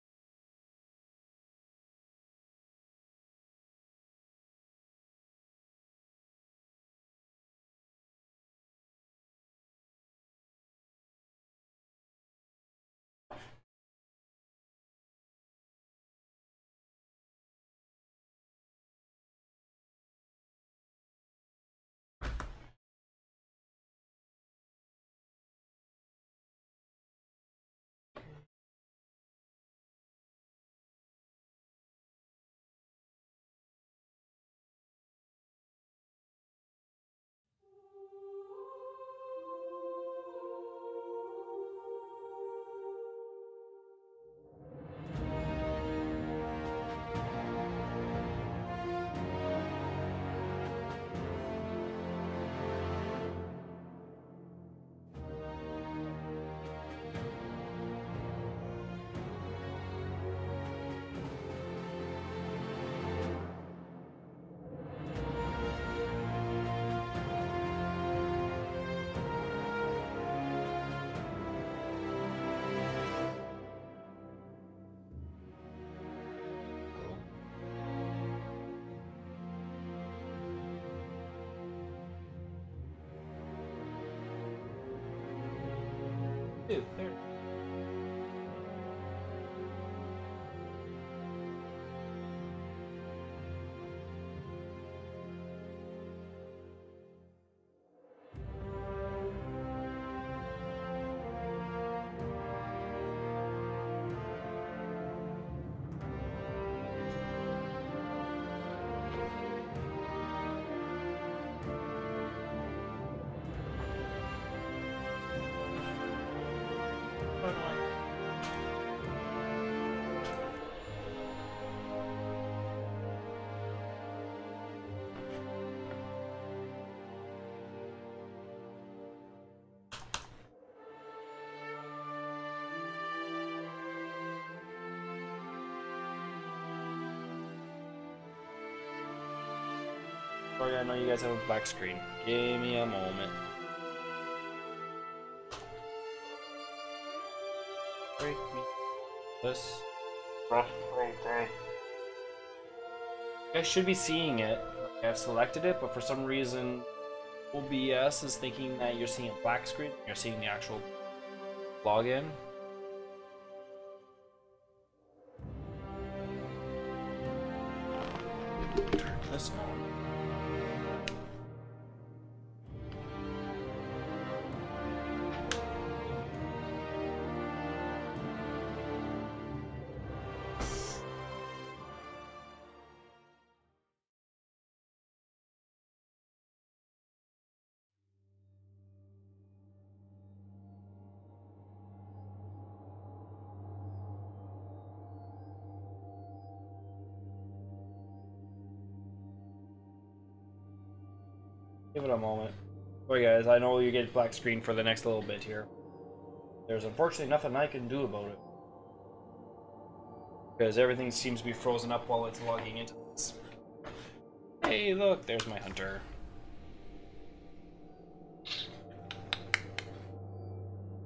Dude, there. Sorry, I know you guys have a black screen. Give me a moment. Break me. This. Right there. You guys should be seeing it. I've selected it, but for some reason, OBS is thinking that you're seeing a black screen. You're seeing the actual login. Turn this on. Give it a moment. Sorry guys, I know you get black screen for the next little bit here. There's unfortunately nothing I can do about it. Because everything seems to be frozen up while it's logging into this. Hey look, there's my hunter.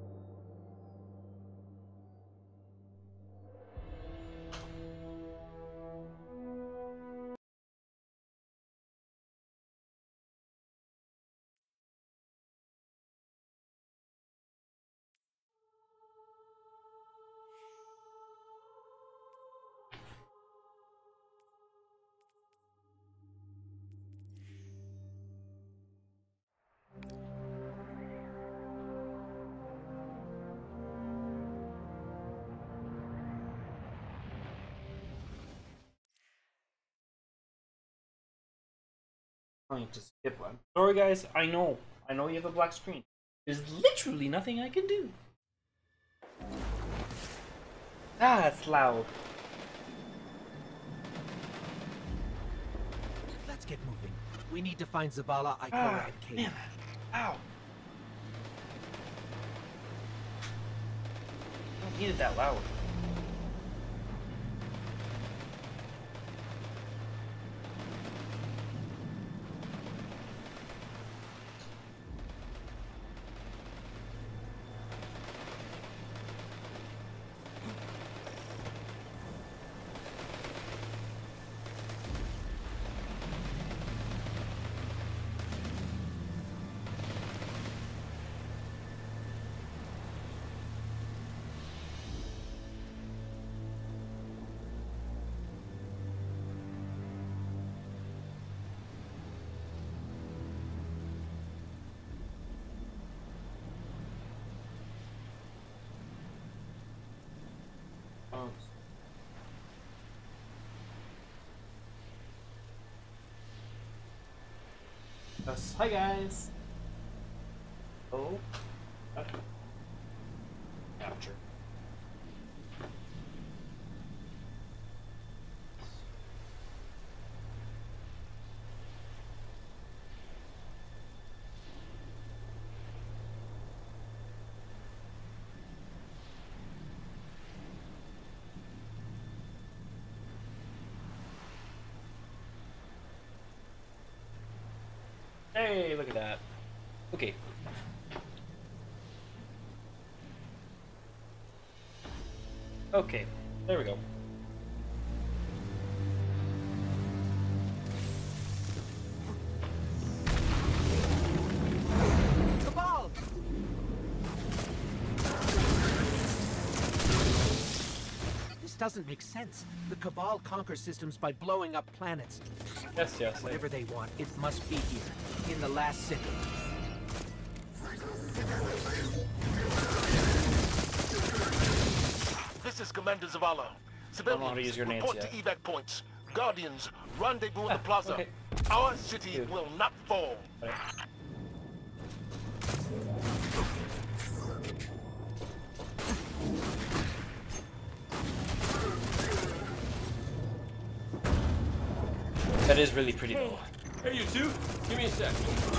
telling it to skip one. Sorry guys, I know you have a black screen. There's literally nothing I can do. Ah, it's loud. Let's get moving. We need to find Zavala, Ikora, Ah, and Kate. man. Ow. I don't need it that loud. Yes. Hi guys. Oh. Capture. Hey, look at that. Okay. Okay, there we go. Cabal! This doesn't make sense. The Cabal conquer systems by blowing up planets. Yes, yes. Whatever they want, it must be here, in the last city. This is Commander Zavala. Don't know how to use your names Report yet. to evac points. Guardians, rendezvous in the plaza. Okay. Our city Dude. will not fall. Right. That is really pretty though. Hey, you two, give me a sec.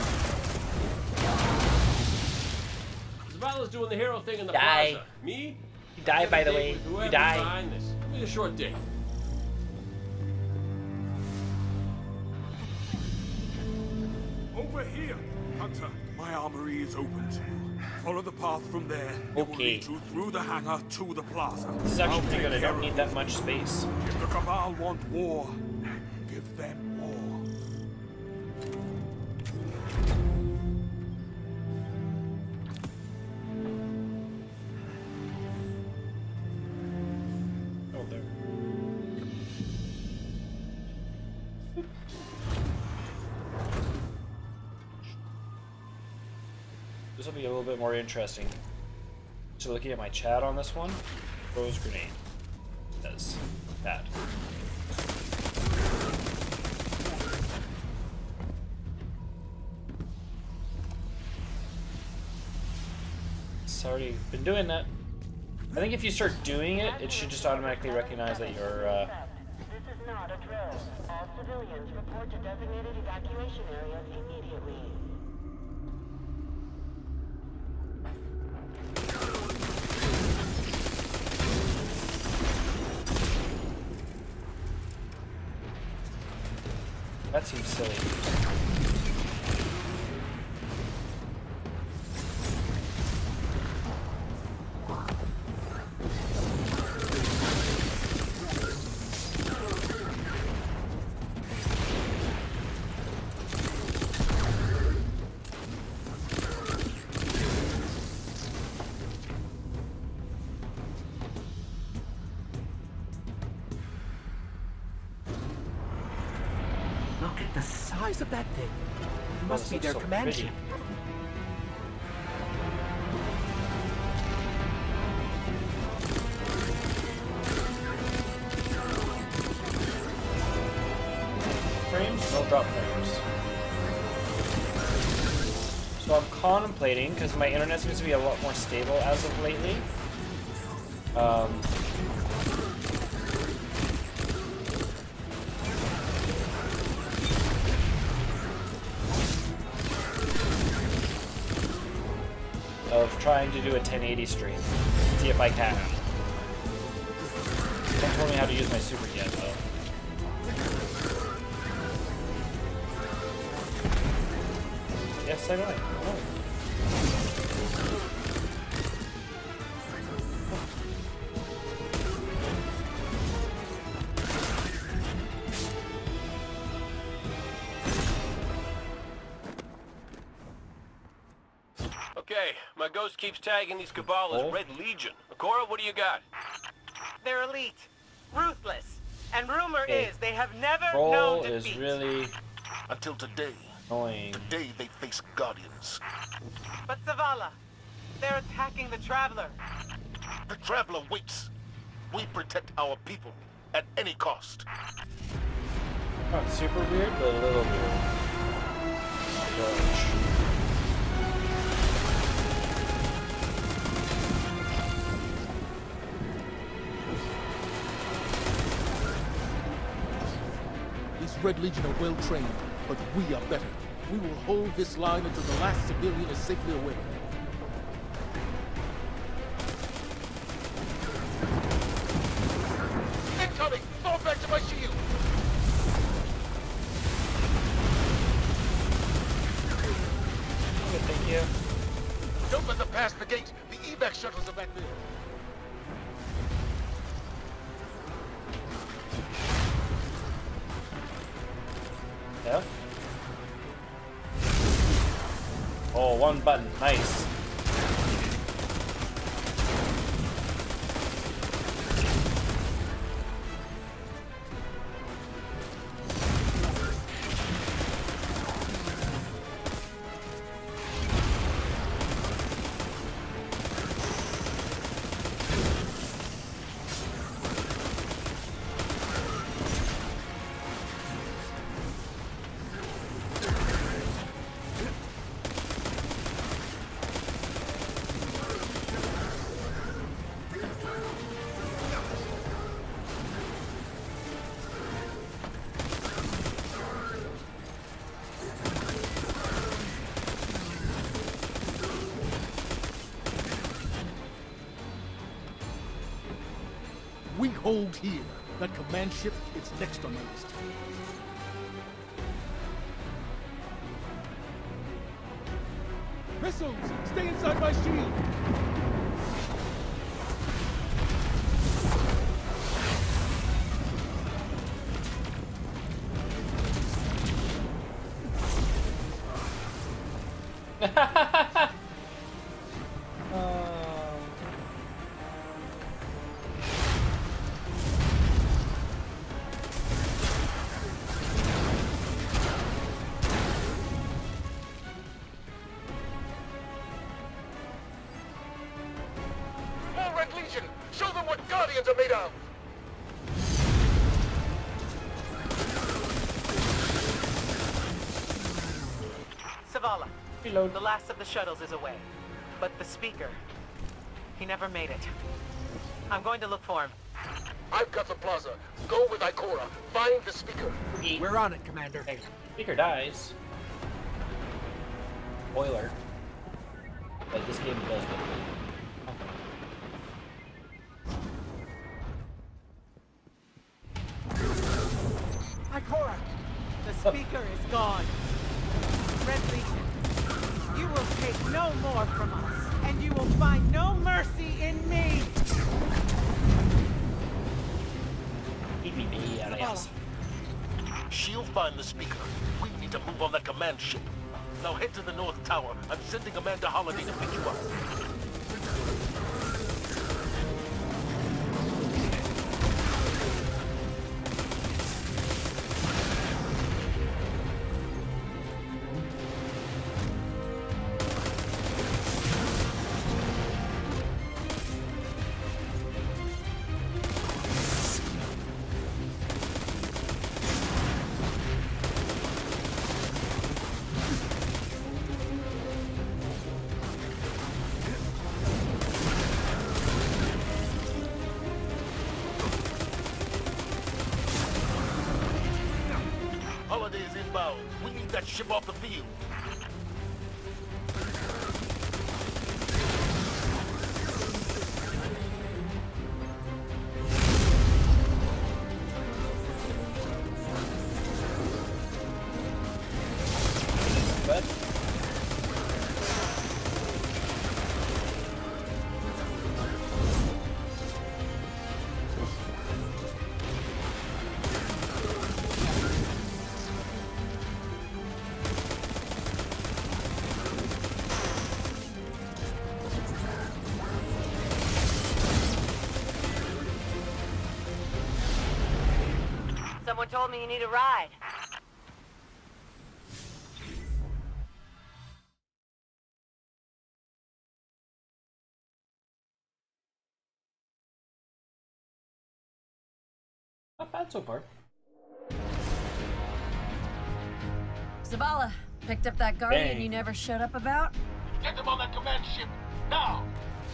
Zavala's doing the hero thing in the Die. plaza. Me? You died, by the way. You died. Behind this. It'll be a short day. Over here, Hunter. My armory is open to you. Follow the path from there. It will Okay. lead you through the hangar to the plaza. This is actually I'll pretty take good. I care don't of need you. that much space. If the Cabal want war, give them war. Oh, there. This will be a little bit more interesting. So looking at my chat on this one, throws grenade. Says that. It's already been doing that. I think if you start doing it, it should just automatically recognize that you're, This is not a drill. All civilians report to designated evacuation areas immediately. that seems silly. Look at the size of that thing. It must be looks their so command pretty. ship. Frames? No drop frames. contemplating, because my internet seems to be a lot more stable as of lately. Of trying to do a 1080 stream. See if I can. Don't tell me how to use my super yet, though. Yes, I know. Oh. Okay, my ghost keeps tagging these Cabal as Red Legion. Akora, what do you got? They're elite, ruthless, and rumor is they have never Roll known is defeat. really Until today. annoying. Today they face Guardians. But Zavala, they're attacking the Traveler. The Traveler waits. We protect our people at any cost. Not super weird, but a little weird. George. These Red Legion are well trained, but we are better. We will hold this line until the last civilian is safely away. Incoming! Fall back to my shield! Good, thank you. Don't let them pass the gate. The evac shuttles are back there. Yeah. Oh, one button. Nice. We hold here. That command ship is next on the list. Missiles! Stay inside my shield! More Red Legion! Show them what Guardians are made of! Zavala, Reload. the last of the shuttles is away. But the speaker, he never made it. I'm going to look for him. I've got the plaza. Go with Ikora. Find the speaker. We're on it, Commander. Hey, speaker dies. Spoiler. But this game does look good. Ikora! The speaker is gone. Red Legion, you will take no more from us, and you will find no mercy in me! She'll find the speaker. We need to move on that command ship. Now head to the North Tower. I'm sending Amanda Holiday to pick you up. Holiday is inbound. We need that ship off the field. But Someone told me you need a ride. not bad so far. Zavala, picked up that guardian Dang. you never showed up about? Get them on that command ship, now!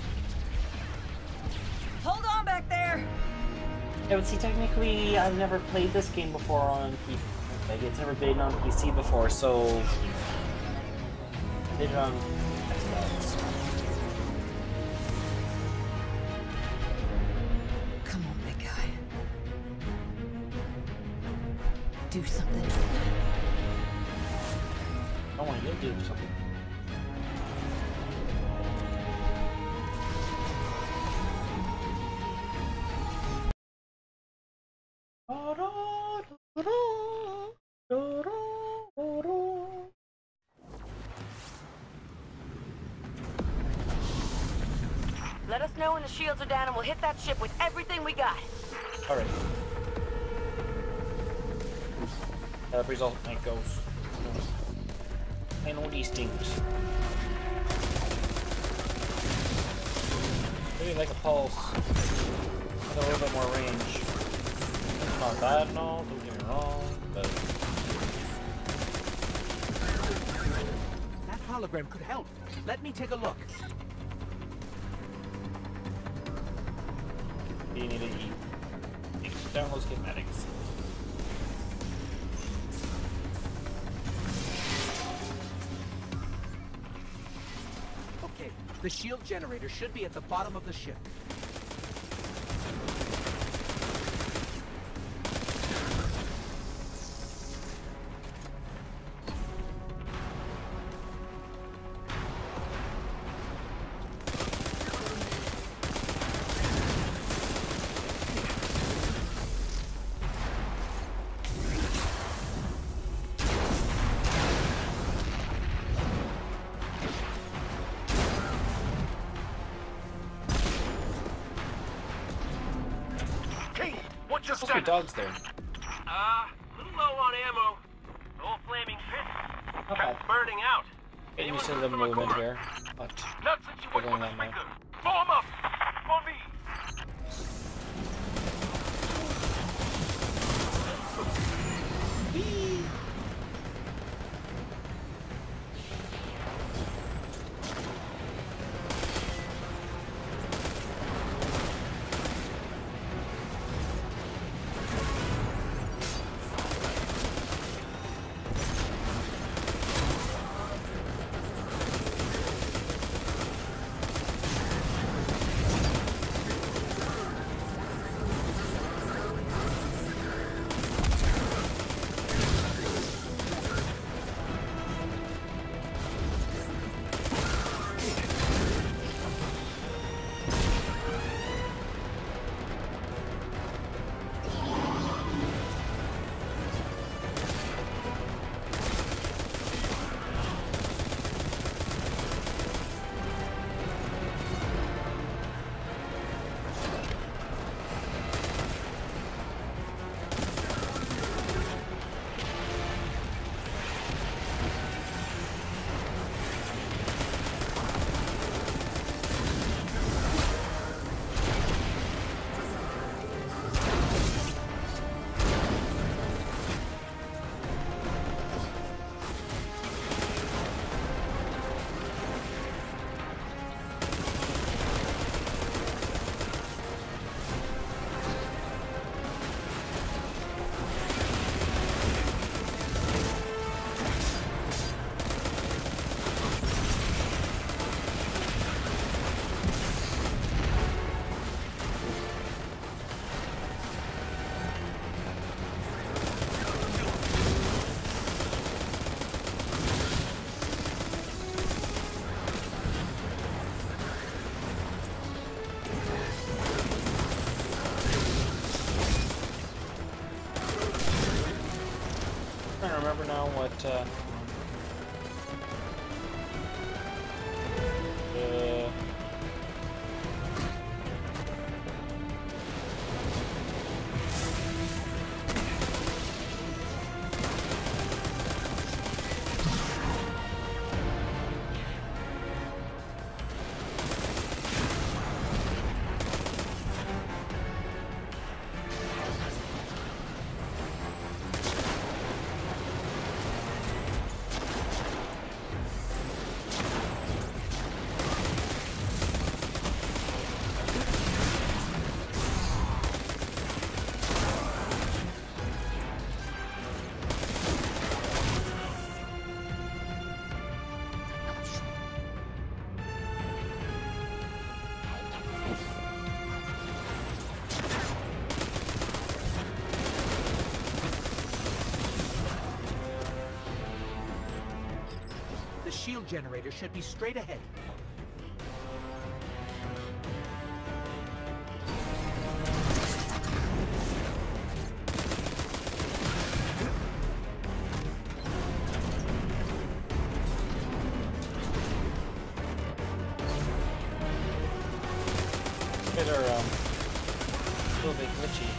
Hold on back there! Yeah, but see, technically, I've never played this game before on PC. Like, it's never been on PC before, so I did it on Xbox. Come on, big guy. Do something. I want you to do something. Let us know when the shields are down and we'll hit that ship with everything we got. Alright. That result might go. I know these things. Maybe like a pulse. With a little bit more range. It's not bad and all, don't get me wrong, but That hologram could help. Let me take a look. you need to eat. Download schematics. Okay, the shield generator should be at the bottom of the ship. Supposed to be dogs there. A little low on ammo. Old flaming pit. Okay. Kept burning out. Getting used to the movement here. But Not since you went going with the that way. speaker. Blow 'em up! On me! somewhat The shield generator should be straight ahead. They're a little bit glitchy.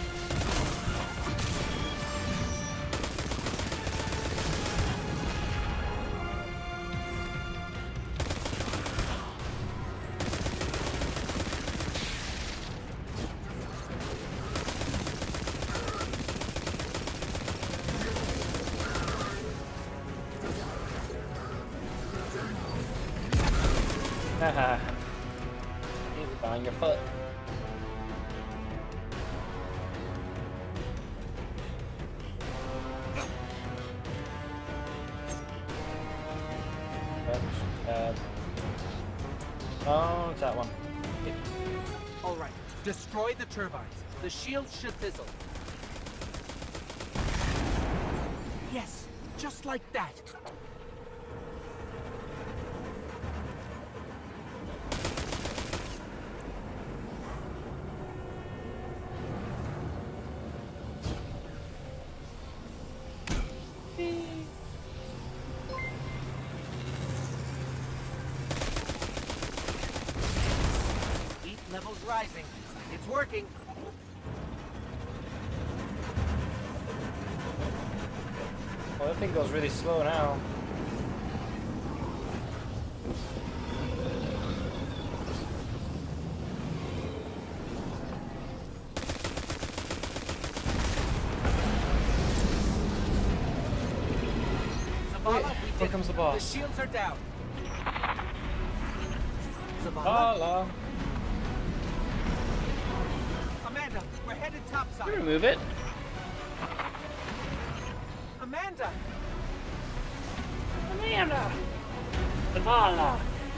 Haha. He's on your foot. Oh, it's that one. All right, destroy the turbines. The shield should fizzle. Yes, just like that. Heat levels rising. It's working. Well, that thing goes really slow now. Zavala, Here comes the boss. The shields are down. Zavala? Zavala. Amanda, we're headed topside. You remove it. Amanda! Amanda! Zavala!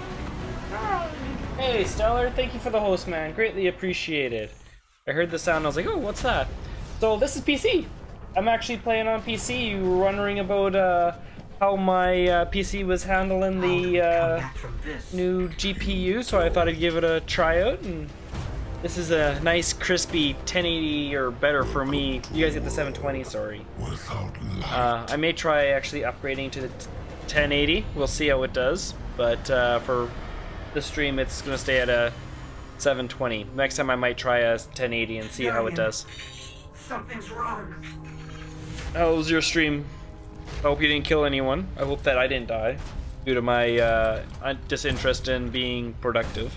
Hey, Stellar, thank you for the host, man. Greatly appreciated. I heard the sound, I was like, oh, what's that? So, this is PC. I'm actually playing on PC. You were wondering about how my PC was handling the new GPU, so I thought I'd give it a tryout. And this is a nice, crispy 1080 or better for me. You guys get the 720, sorry. I may try actually upgrading to the 1080. We'll see how it does. But for the stream, it's going to stay at a 720. Next time I might try a 1080 and see how it does. Something's wrong. How was your stream? I hope you didn't kill anyone. I hope that I didn't die due to my disinterest in being productive.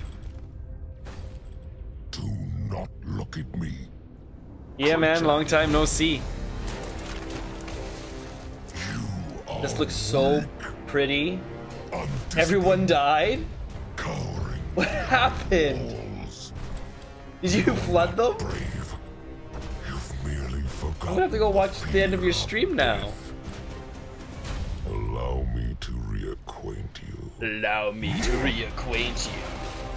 Do not look at me. Yeah, man, long time no see. This looks so pretty. Everyone died? What happened? Did you flood them? I'm gonna have to go watch the end of your stream now. Allow me to reacquaint you. Allow me to reacquaint you.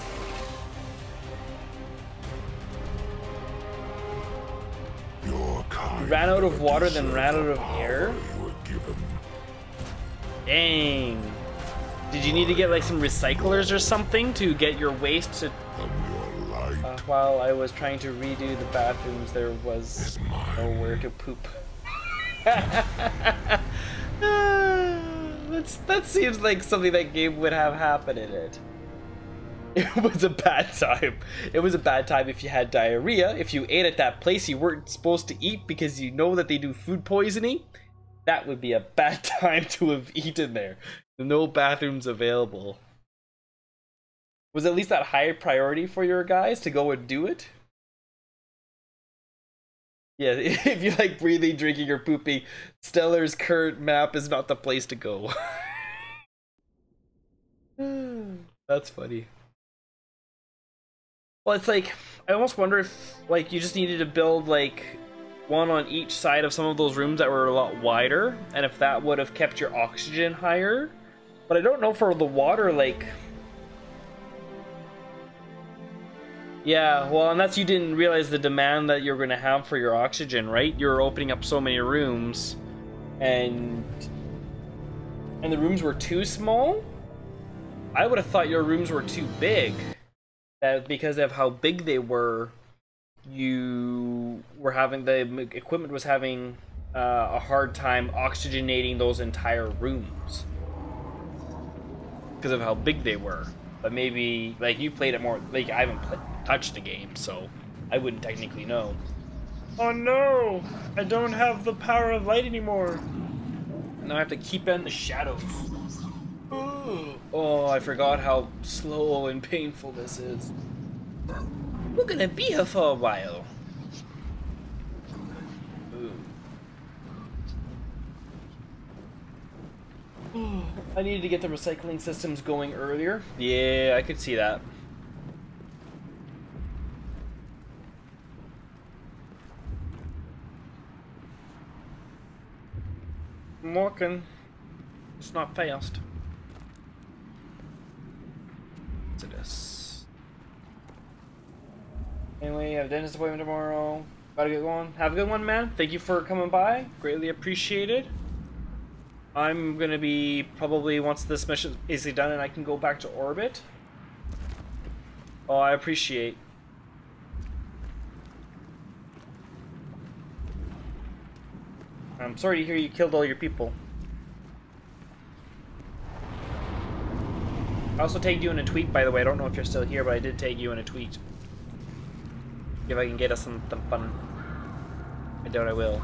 Your kind Ran out of water, then ran out of air? you were given. Dang. Did you need to get like some recyclers or something to get your waste to... while I was trying to redo the bathrooms, there was nowhere to poop. That seems like something that game would have happen in it. It was a bad time. It was a bad time if you had diarrhea, if you ate at that place you weren't supposed to eat because you know that they do food poisoning. That would be a bad time to have eaten there. No bathrooms available. Was at least that high priority for your guys to go and do it? Yeah, if you like breathing, drinking, or pooping, Stellar's current map is not the place to go. That's funny. Well, it's like, I almost wonder if, like, you just needed to build, like, one on each side of some of those rooms that were a lot wider, and if that would have kept your oxygen higher. But I don't know for the water, like... Yeah, well, unless you didn't realize the demand that you're going to have for your oxygen, right? You're opening up so many rooms, and the rooms were too small? I would have thought your rooms were too big. That because of how big they were, you were having, the equipment was having a hard time oxygenating those entire rooms. Because of how big they were. But maybe, like, you played it more, like, I haven't touched the game, so I wouldn't technically know. Oh no! I don't have the power of light anymore! Now I have to keep in the shadows. Oh, I forgot how slow and painful this is. We're gonna be here for a while. Ooh. I needed to get the recycling systems going earlier. Yeah, I could see that. I'm walking. It's not fast. What's this? Anyway, I have a dentist appointment tomorrow. Gotta get going. Have a good one, man. Thank you for coming by. Greatly appreciated. I'm gonna be probably, once this mission is done and I can go back to orbit. Oh, I appreciate. I'm sorry to hear you killed all your people. I also tagged you in a tweet, by the way. I don't know if you're still here, but I did tag you in a tweet. If I can get us something fun. I doubt I will.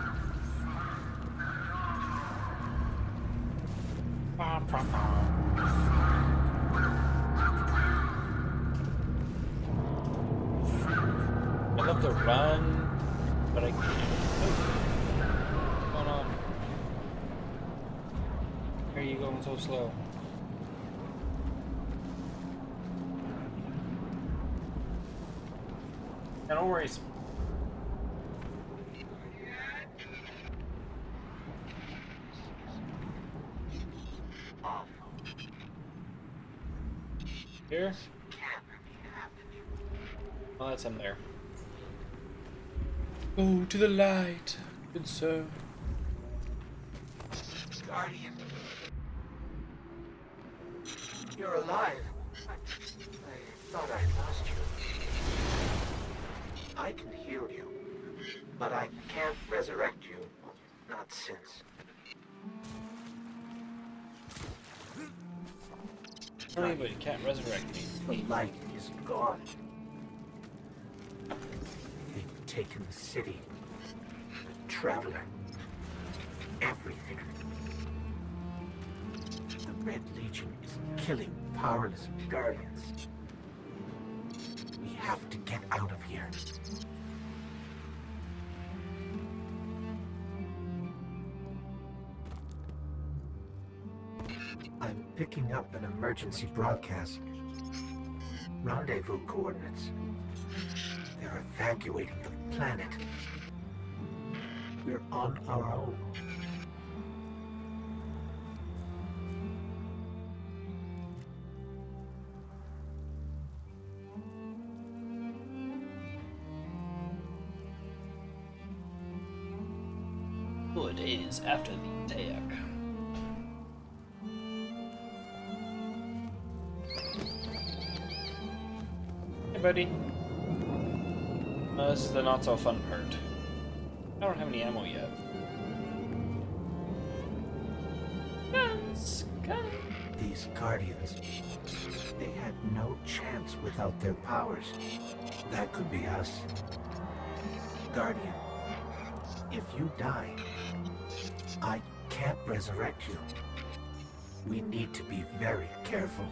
I'd love to run, but I can't. What's going on? Why are you going so slow? Yeah, no worries. Here? Oh, that's him there. Go to the light, good sir. Guardian. You're alive. I thought I lost you. I can heal you, but I can't resurrect you. Not since. Anybody can't resurrect me. The light is gone. They've taken the city, the Traveler, everything. The Red Legion is killing powerless Guardians. We have to get out of here. I'm picking up an emergency broadcast. Rendezvous coordinates. They're evacuating the planet. We're on our own. Good days after the attack. Hey, buddy. This is the not so fun part. I don't have any ammo yet. These Guardians, they had no chance without their powers. That could be us. Guardian, if you die, I can't resurrect you. We need to be very careful.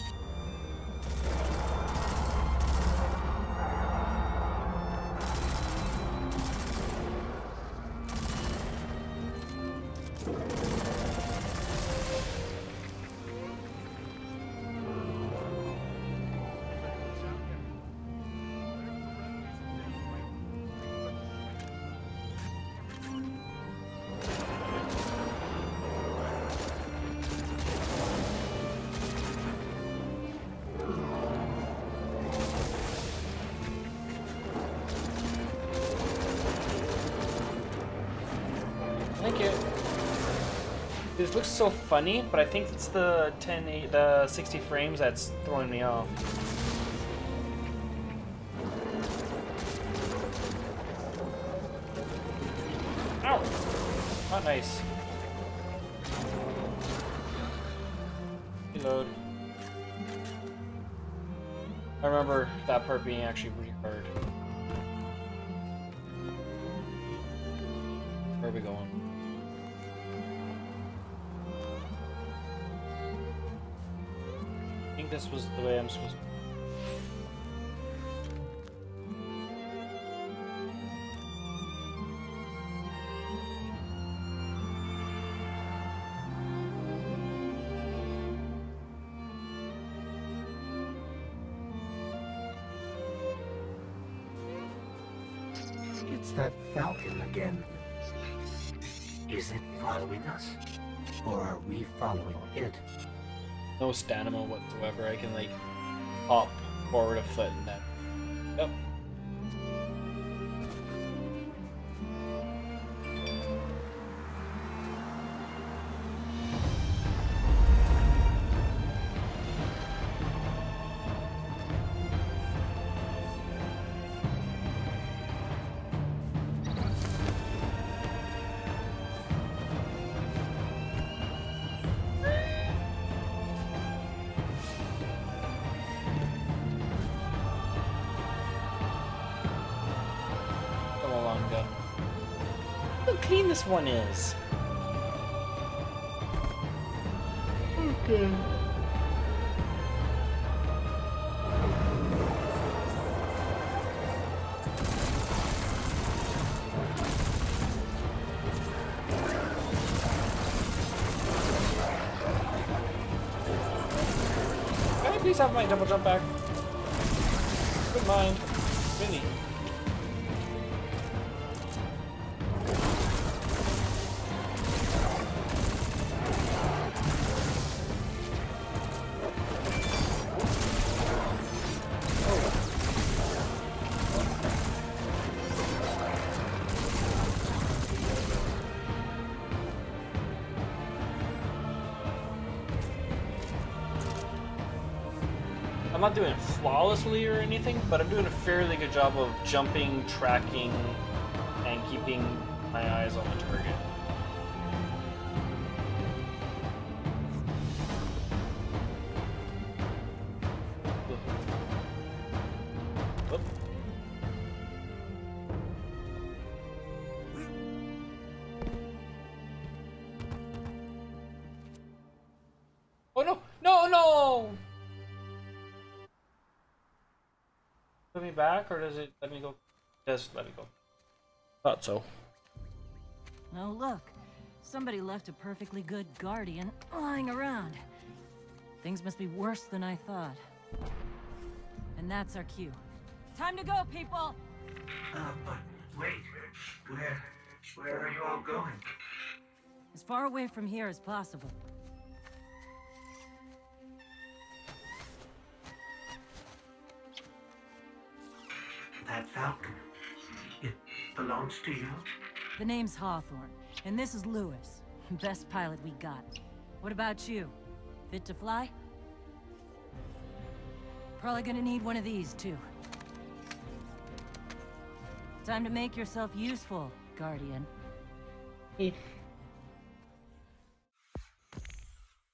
Thank you. This looks so funny, but I think it's the 60 frames that's throwing me off. Ow! Not nice. Reload. I remember that part being actually pretty hard. Where are we going? I think this was the way I'm supposed to. It's that Falcon again. Is it following us? Or are we following it? No stamina whatsoever. I can like hop forward a foot and then. Yep. Look how clean this one is. Okay. Can I please have my double jump back? Good mind. Really. I'm not doing it flawlessly or anything, but I'm doing a fairly good job of jumping, tracking, and keeping my eyes on the target. Whoop. Oh no! No, no! Put me back, or does it let me go? Does let me go? Thought so. Oh, look. Somebody left a perfectly good guardian lying around. Things must be worse than I thought. And that's our cue. Time to go, people! But wait. Where are you all going? As far away from here as possible. That Falcon, it belongs to you? The name's Hawthorne, and this is Lewis. Best pilot we got. What about you? Fit to fly? Probably gonna need one of these, too. Time to make yourself useful, Guardian.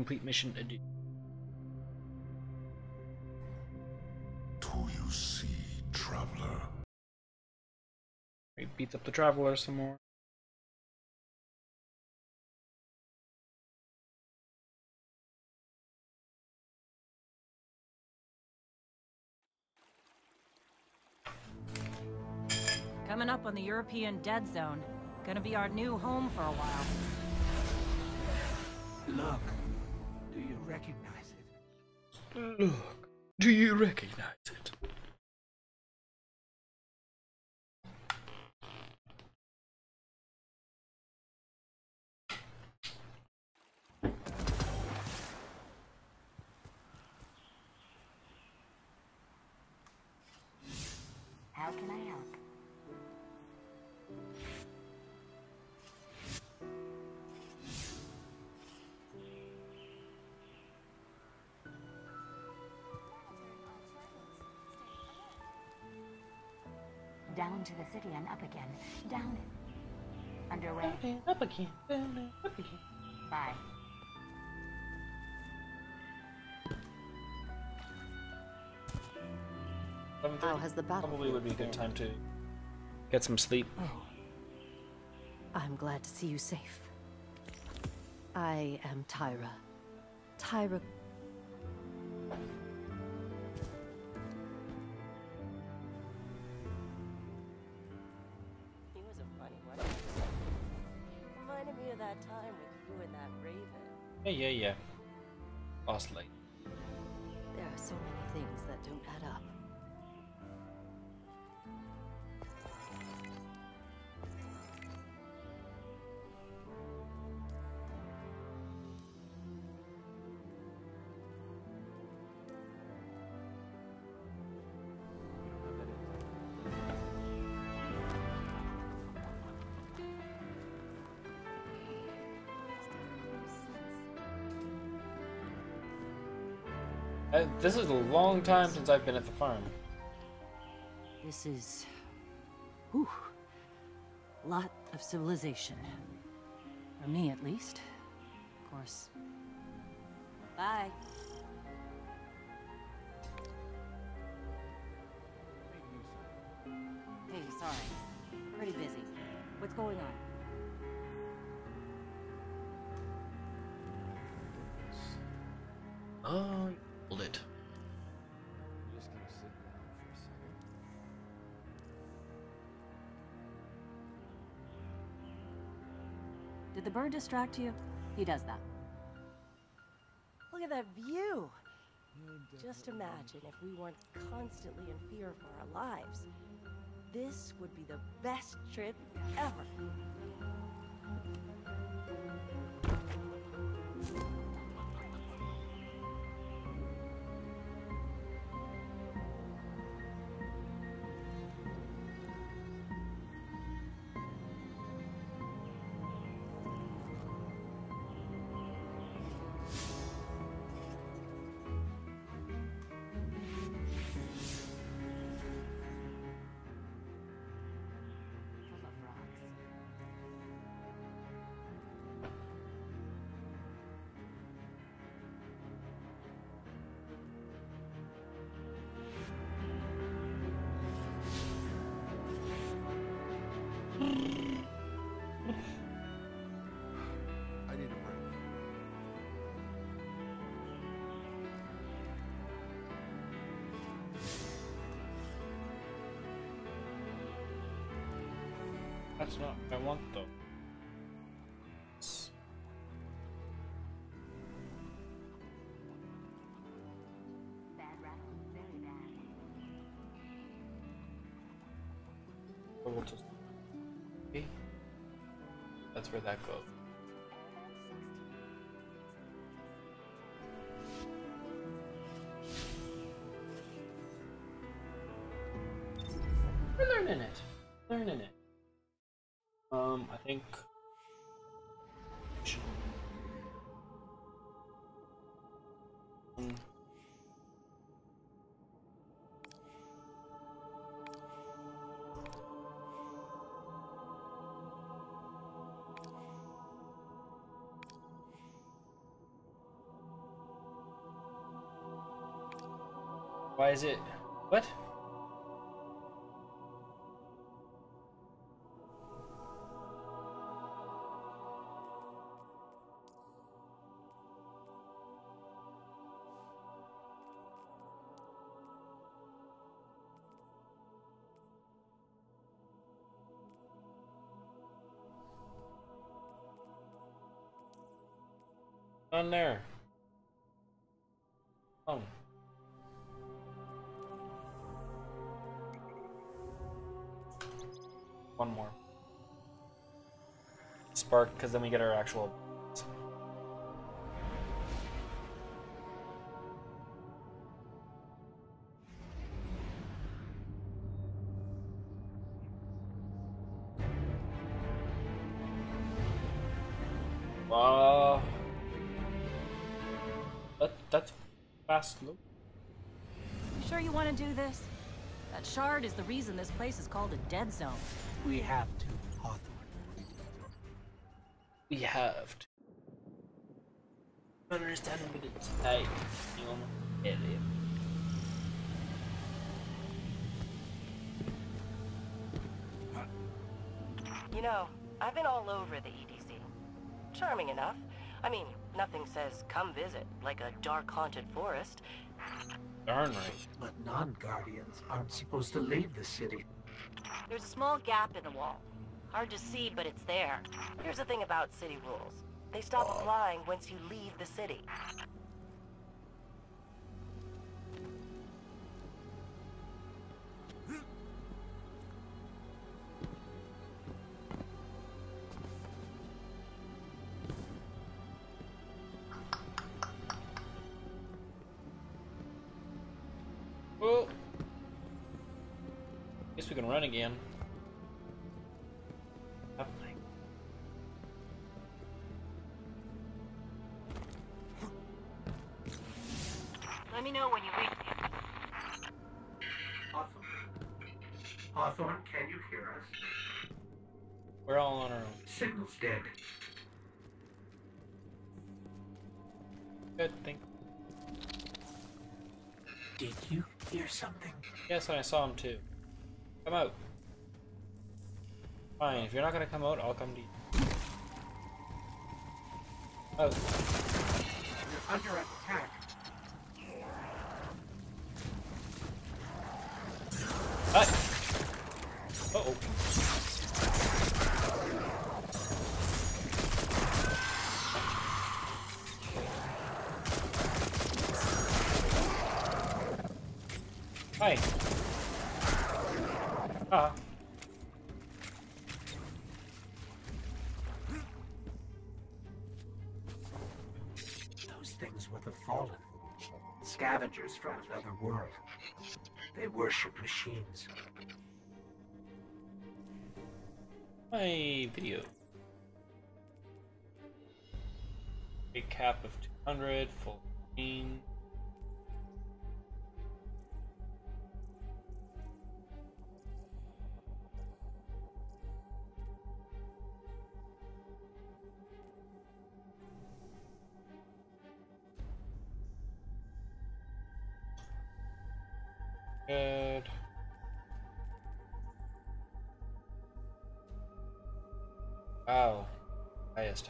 Complete mission edition. Do you see, traveler? He beats up the traveler some more. Coming up on the European Dead Zone. Gonna be our new home for a while. Look, do you recognize it? Look, do you recognize it? How can I help? Down to the city and up again. Down. Underway. Up again. Down, up again. Bye. How has the battle? Probably would be a good time to get some sleep. Oh. I'm glad to see you safe. I am Tyra. Tyra... He was a funny one. Reminded me of that time with you and that raven. Yeah. Lost light. There are so many things that don't add up. This is a long time since I've been at the farm. This is... whew, lot of civilization. For me, at least. Of course. Bye. Hey, sorry. Pretty busy. What's going on? Oh, hold it. Just gonna sit down for a second. Did the bird distract you? He does that. Look at that view. Just imagine if we weren't constantly in fear for our lives. This would be the best trip ever. I need a break. That's not what I want though. Bad rattle. Very bad. We'll just... Okay. That's where that goes. We're learning it. Learning it. I think... Why is it? What? On there. Oh. One more. Spark, because then we get our actual. That's fast loop. You sure you want to do this? That shard is the reason this place is called a dead zone. We have to, Hawthorne. We have to. I don't understand what it's like. You know, I've been all over the EDZ. Charming enough. I mean, nothing says come visit, like a dark haunted forest. Darn right. But non-Guardians aren't supposed to leave the city. There's a small gap in the wall. Hard to see, but it's there. Here's the thing about city rules. They stop applying once you leave the city. Well, guess we can run again. Let me know when you reach me. Hawthorne, can you hear us? We're all on our own. Signal's dead. Good thing. Did you hear something? Yes, and I saw him too. Come out. Fine, if you're not gonna come out, I'll come to you. Out. You're under attack. What? Uh-oh. Hi. Ah. Those things were the Fallen. Scavengers from another world. They worship machines. My video. A cap of 200, full green. Good. Wow. Highest.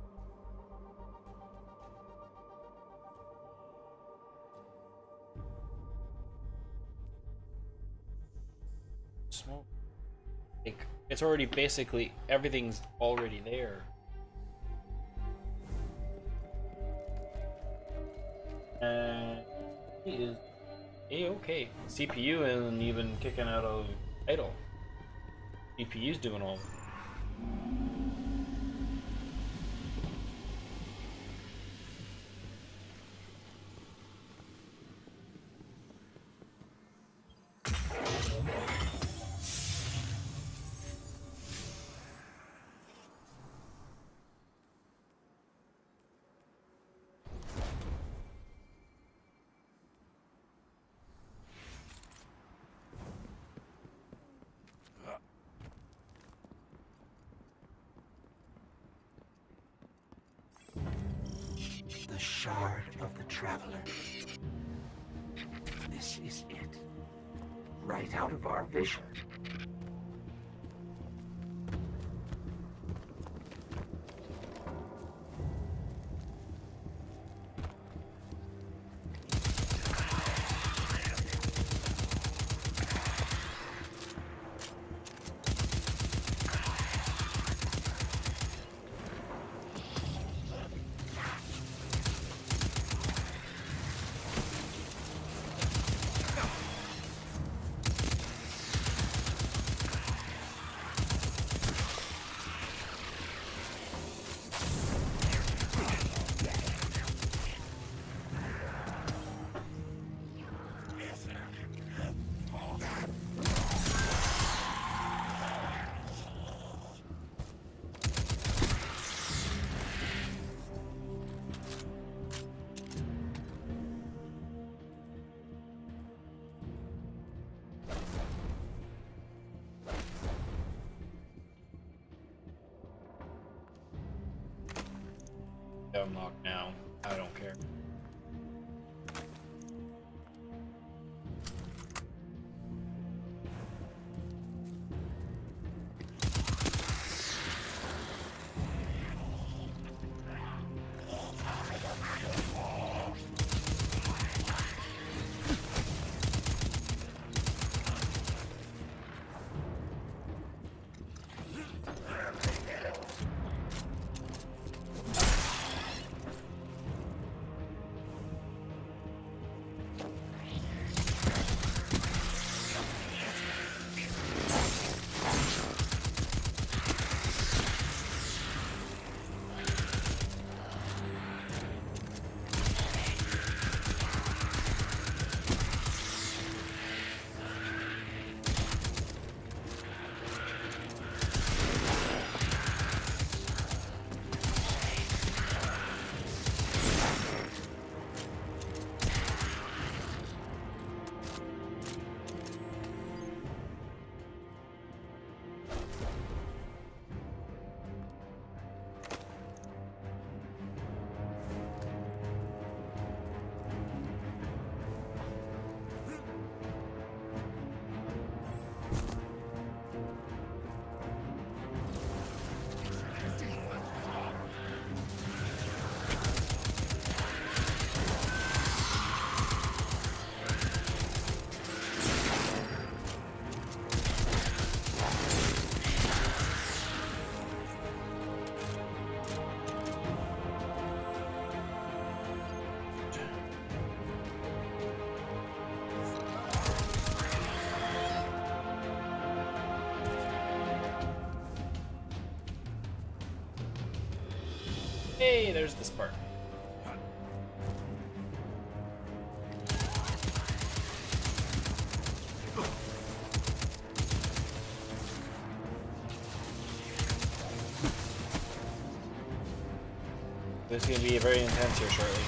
Smoke. Like, it's already basically everything's already there. He is A-okay. CPU isn't even kicking out of idle. GPU's doing all. The Shard of the Traveler. This is it. Right out of our vision. Unlocked now. I don't care. Hey, there's the spark. This is going to be very intense here shortly.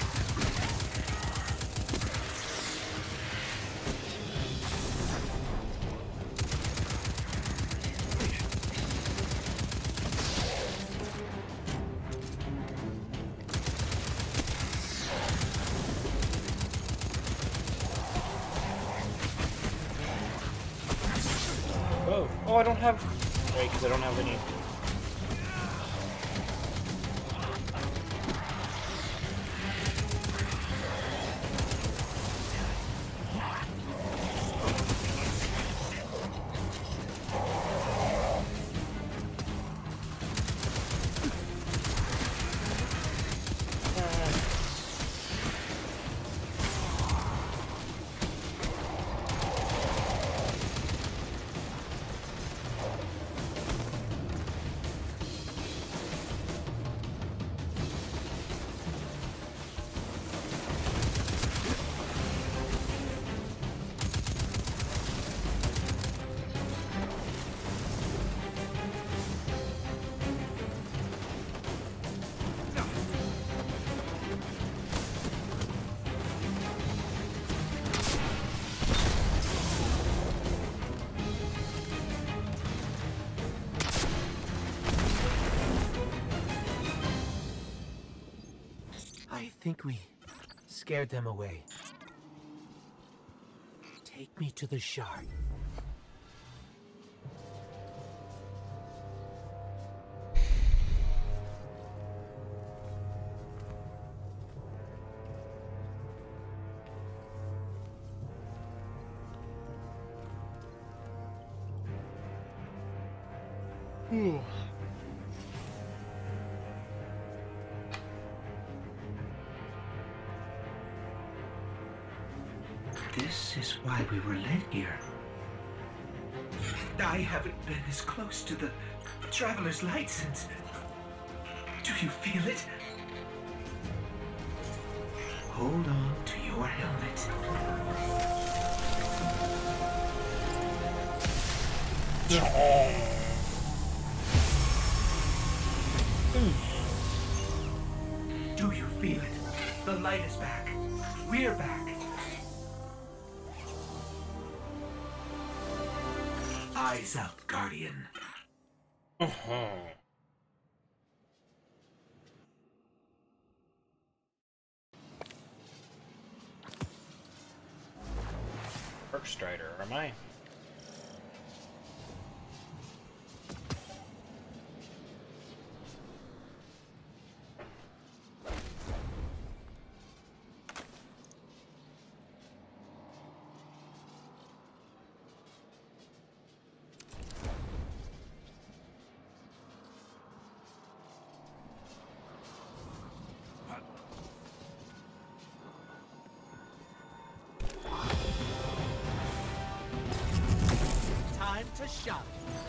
Oh, I don't have... Right, because I don't have any... I think we scared them away. Take me to the shard. This is why we were led here. I haven't been as close to the Traveler's Light since... Do you feel it? Hold on to your helmet. Do you feel it? The light is back. We're back. Eyes out, Guardian. Strider, am I? Time to shop.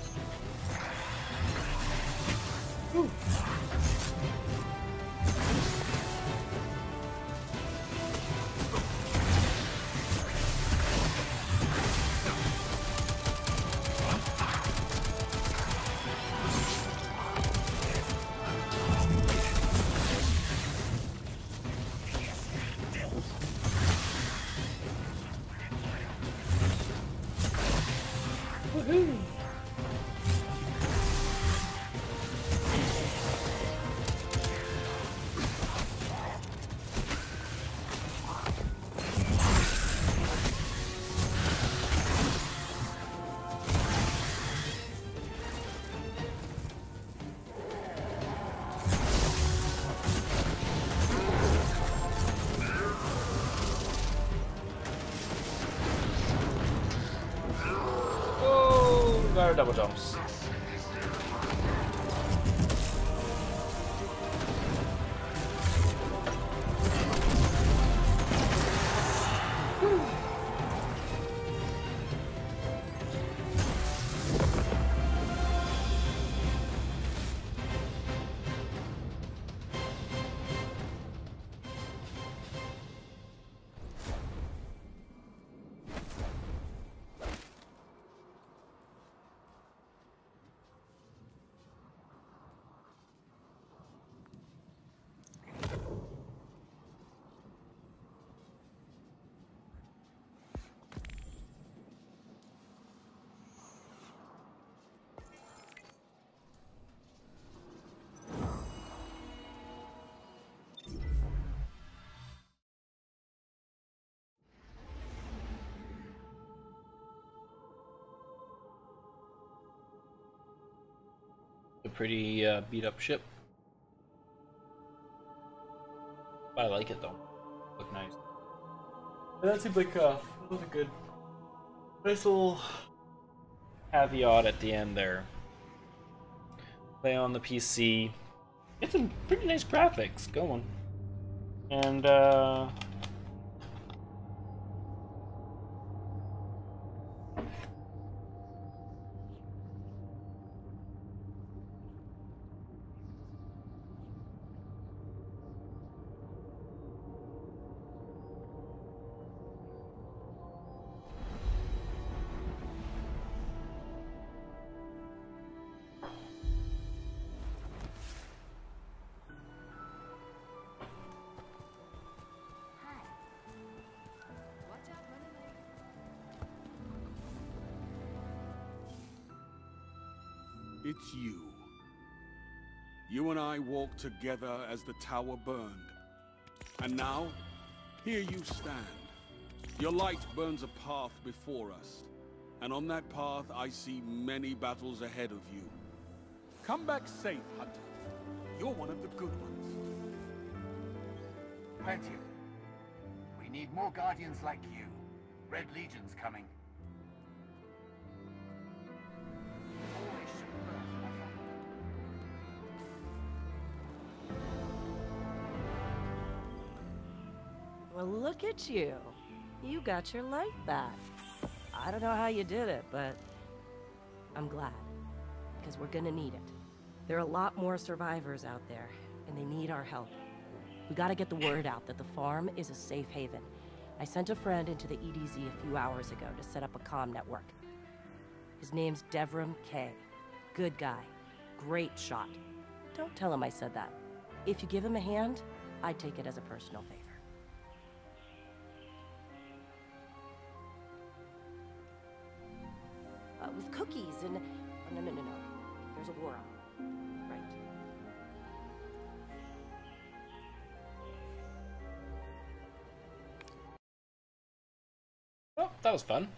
Double jumps. A pretty beat up ship. I like it though. Look nice. That seems like a good, nice little caveat at the end there. Play on the PC. Get some pretty nice graphics going, and It's you. You and I walked together as the tower burned. And now, here you stand, Your light burns a path before us, and on that path I see many battles ahead of you. Come back safe, Hunter. You're one of the good ones. Plenty. We need more Guardians like you. Red Legion's coming. Well, look at you. You got your light back. I don't know how you did it, but I'm glad. Because we're gonna need it. There are a lot more survivors out there, and they need our help. We gotta get the word out that the farm is a safe haven. I sent a friend into the EDZ a few hours ago to set up a comm network. His name's Devram K. Good guy. Great shot. Don't tell him I said that. If you give him a hand, I'd take it as a personal favor. With cookies and... Oh, no. There's a war on. Right. Oh, that was fun.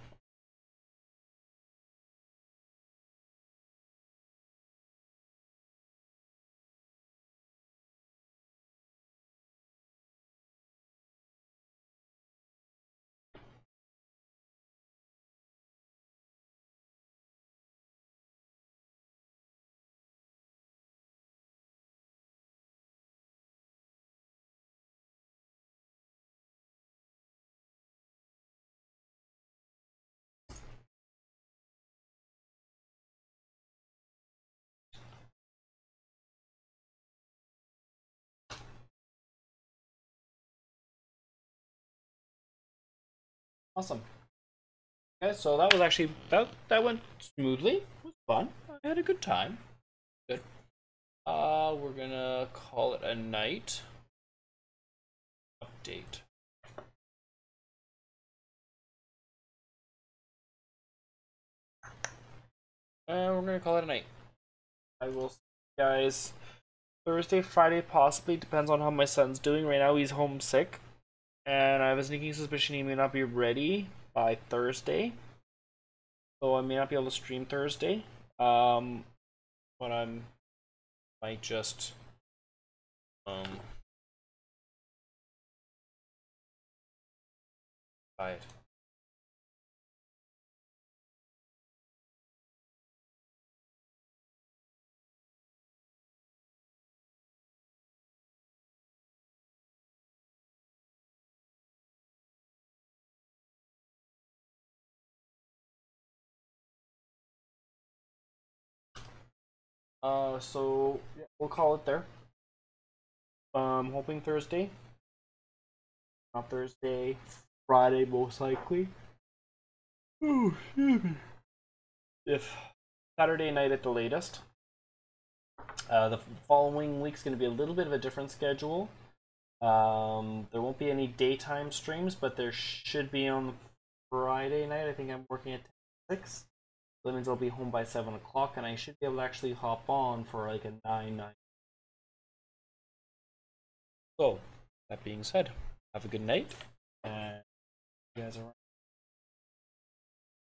Awesome. Okay, so that was actually that went smoothly. It was fun. I had a good time. Good. We're gonna call it a night. Update. And we're gonna call it a night. I will see you guys Thursday, Friday, possibly. Depends on how my son's doing. Right now he's homesick. And I have a sneaking suspicion he may not be ready by Thursday. So I may not be able to stream Thursday. But might just buy it. So yeah, we'll call it there. Hoping Thursday. Not Thursday, Friday most likely. Oh, excuse me. If Saturday night at the latest. The following week's going to be a little bit of a different schedule. There won't be any daytime streams, but there should be on Friday night. I think I'm working at 6. That means I'll be home by 7 o'clock, and I should be able to actually hop on for like a 9. So, that being said, have a good night, and you guys are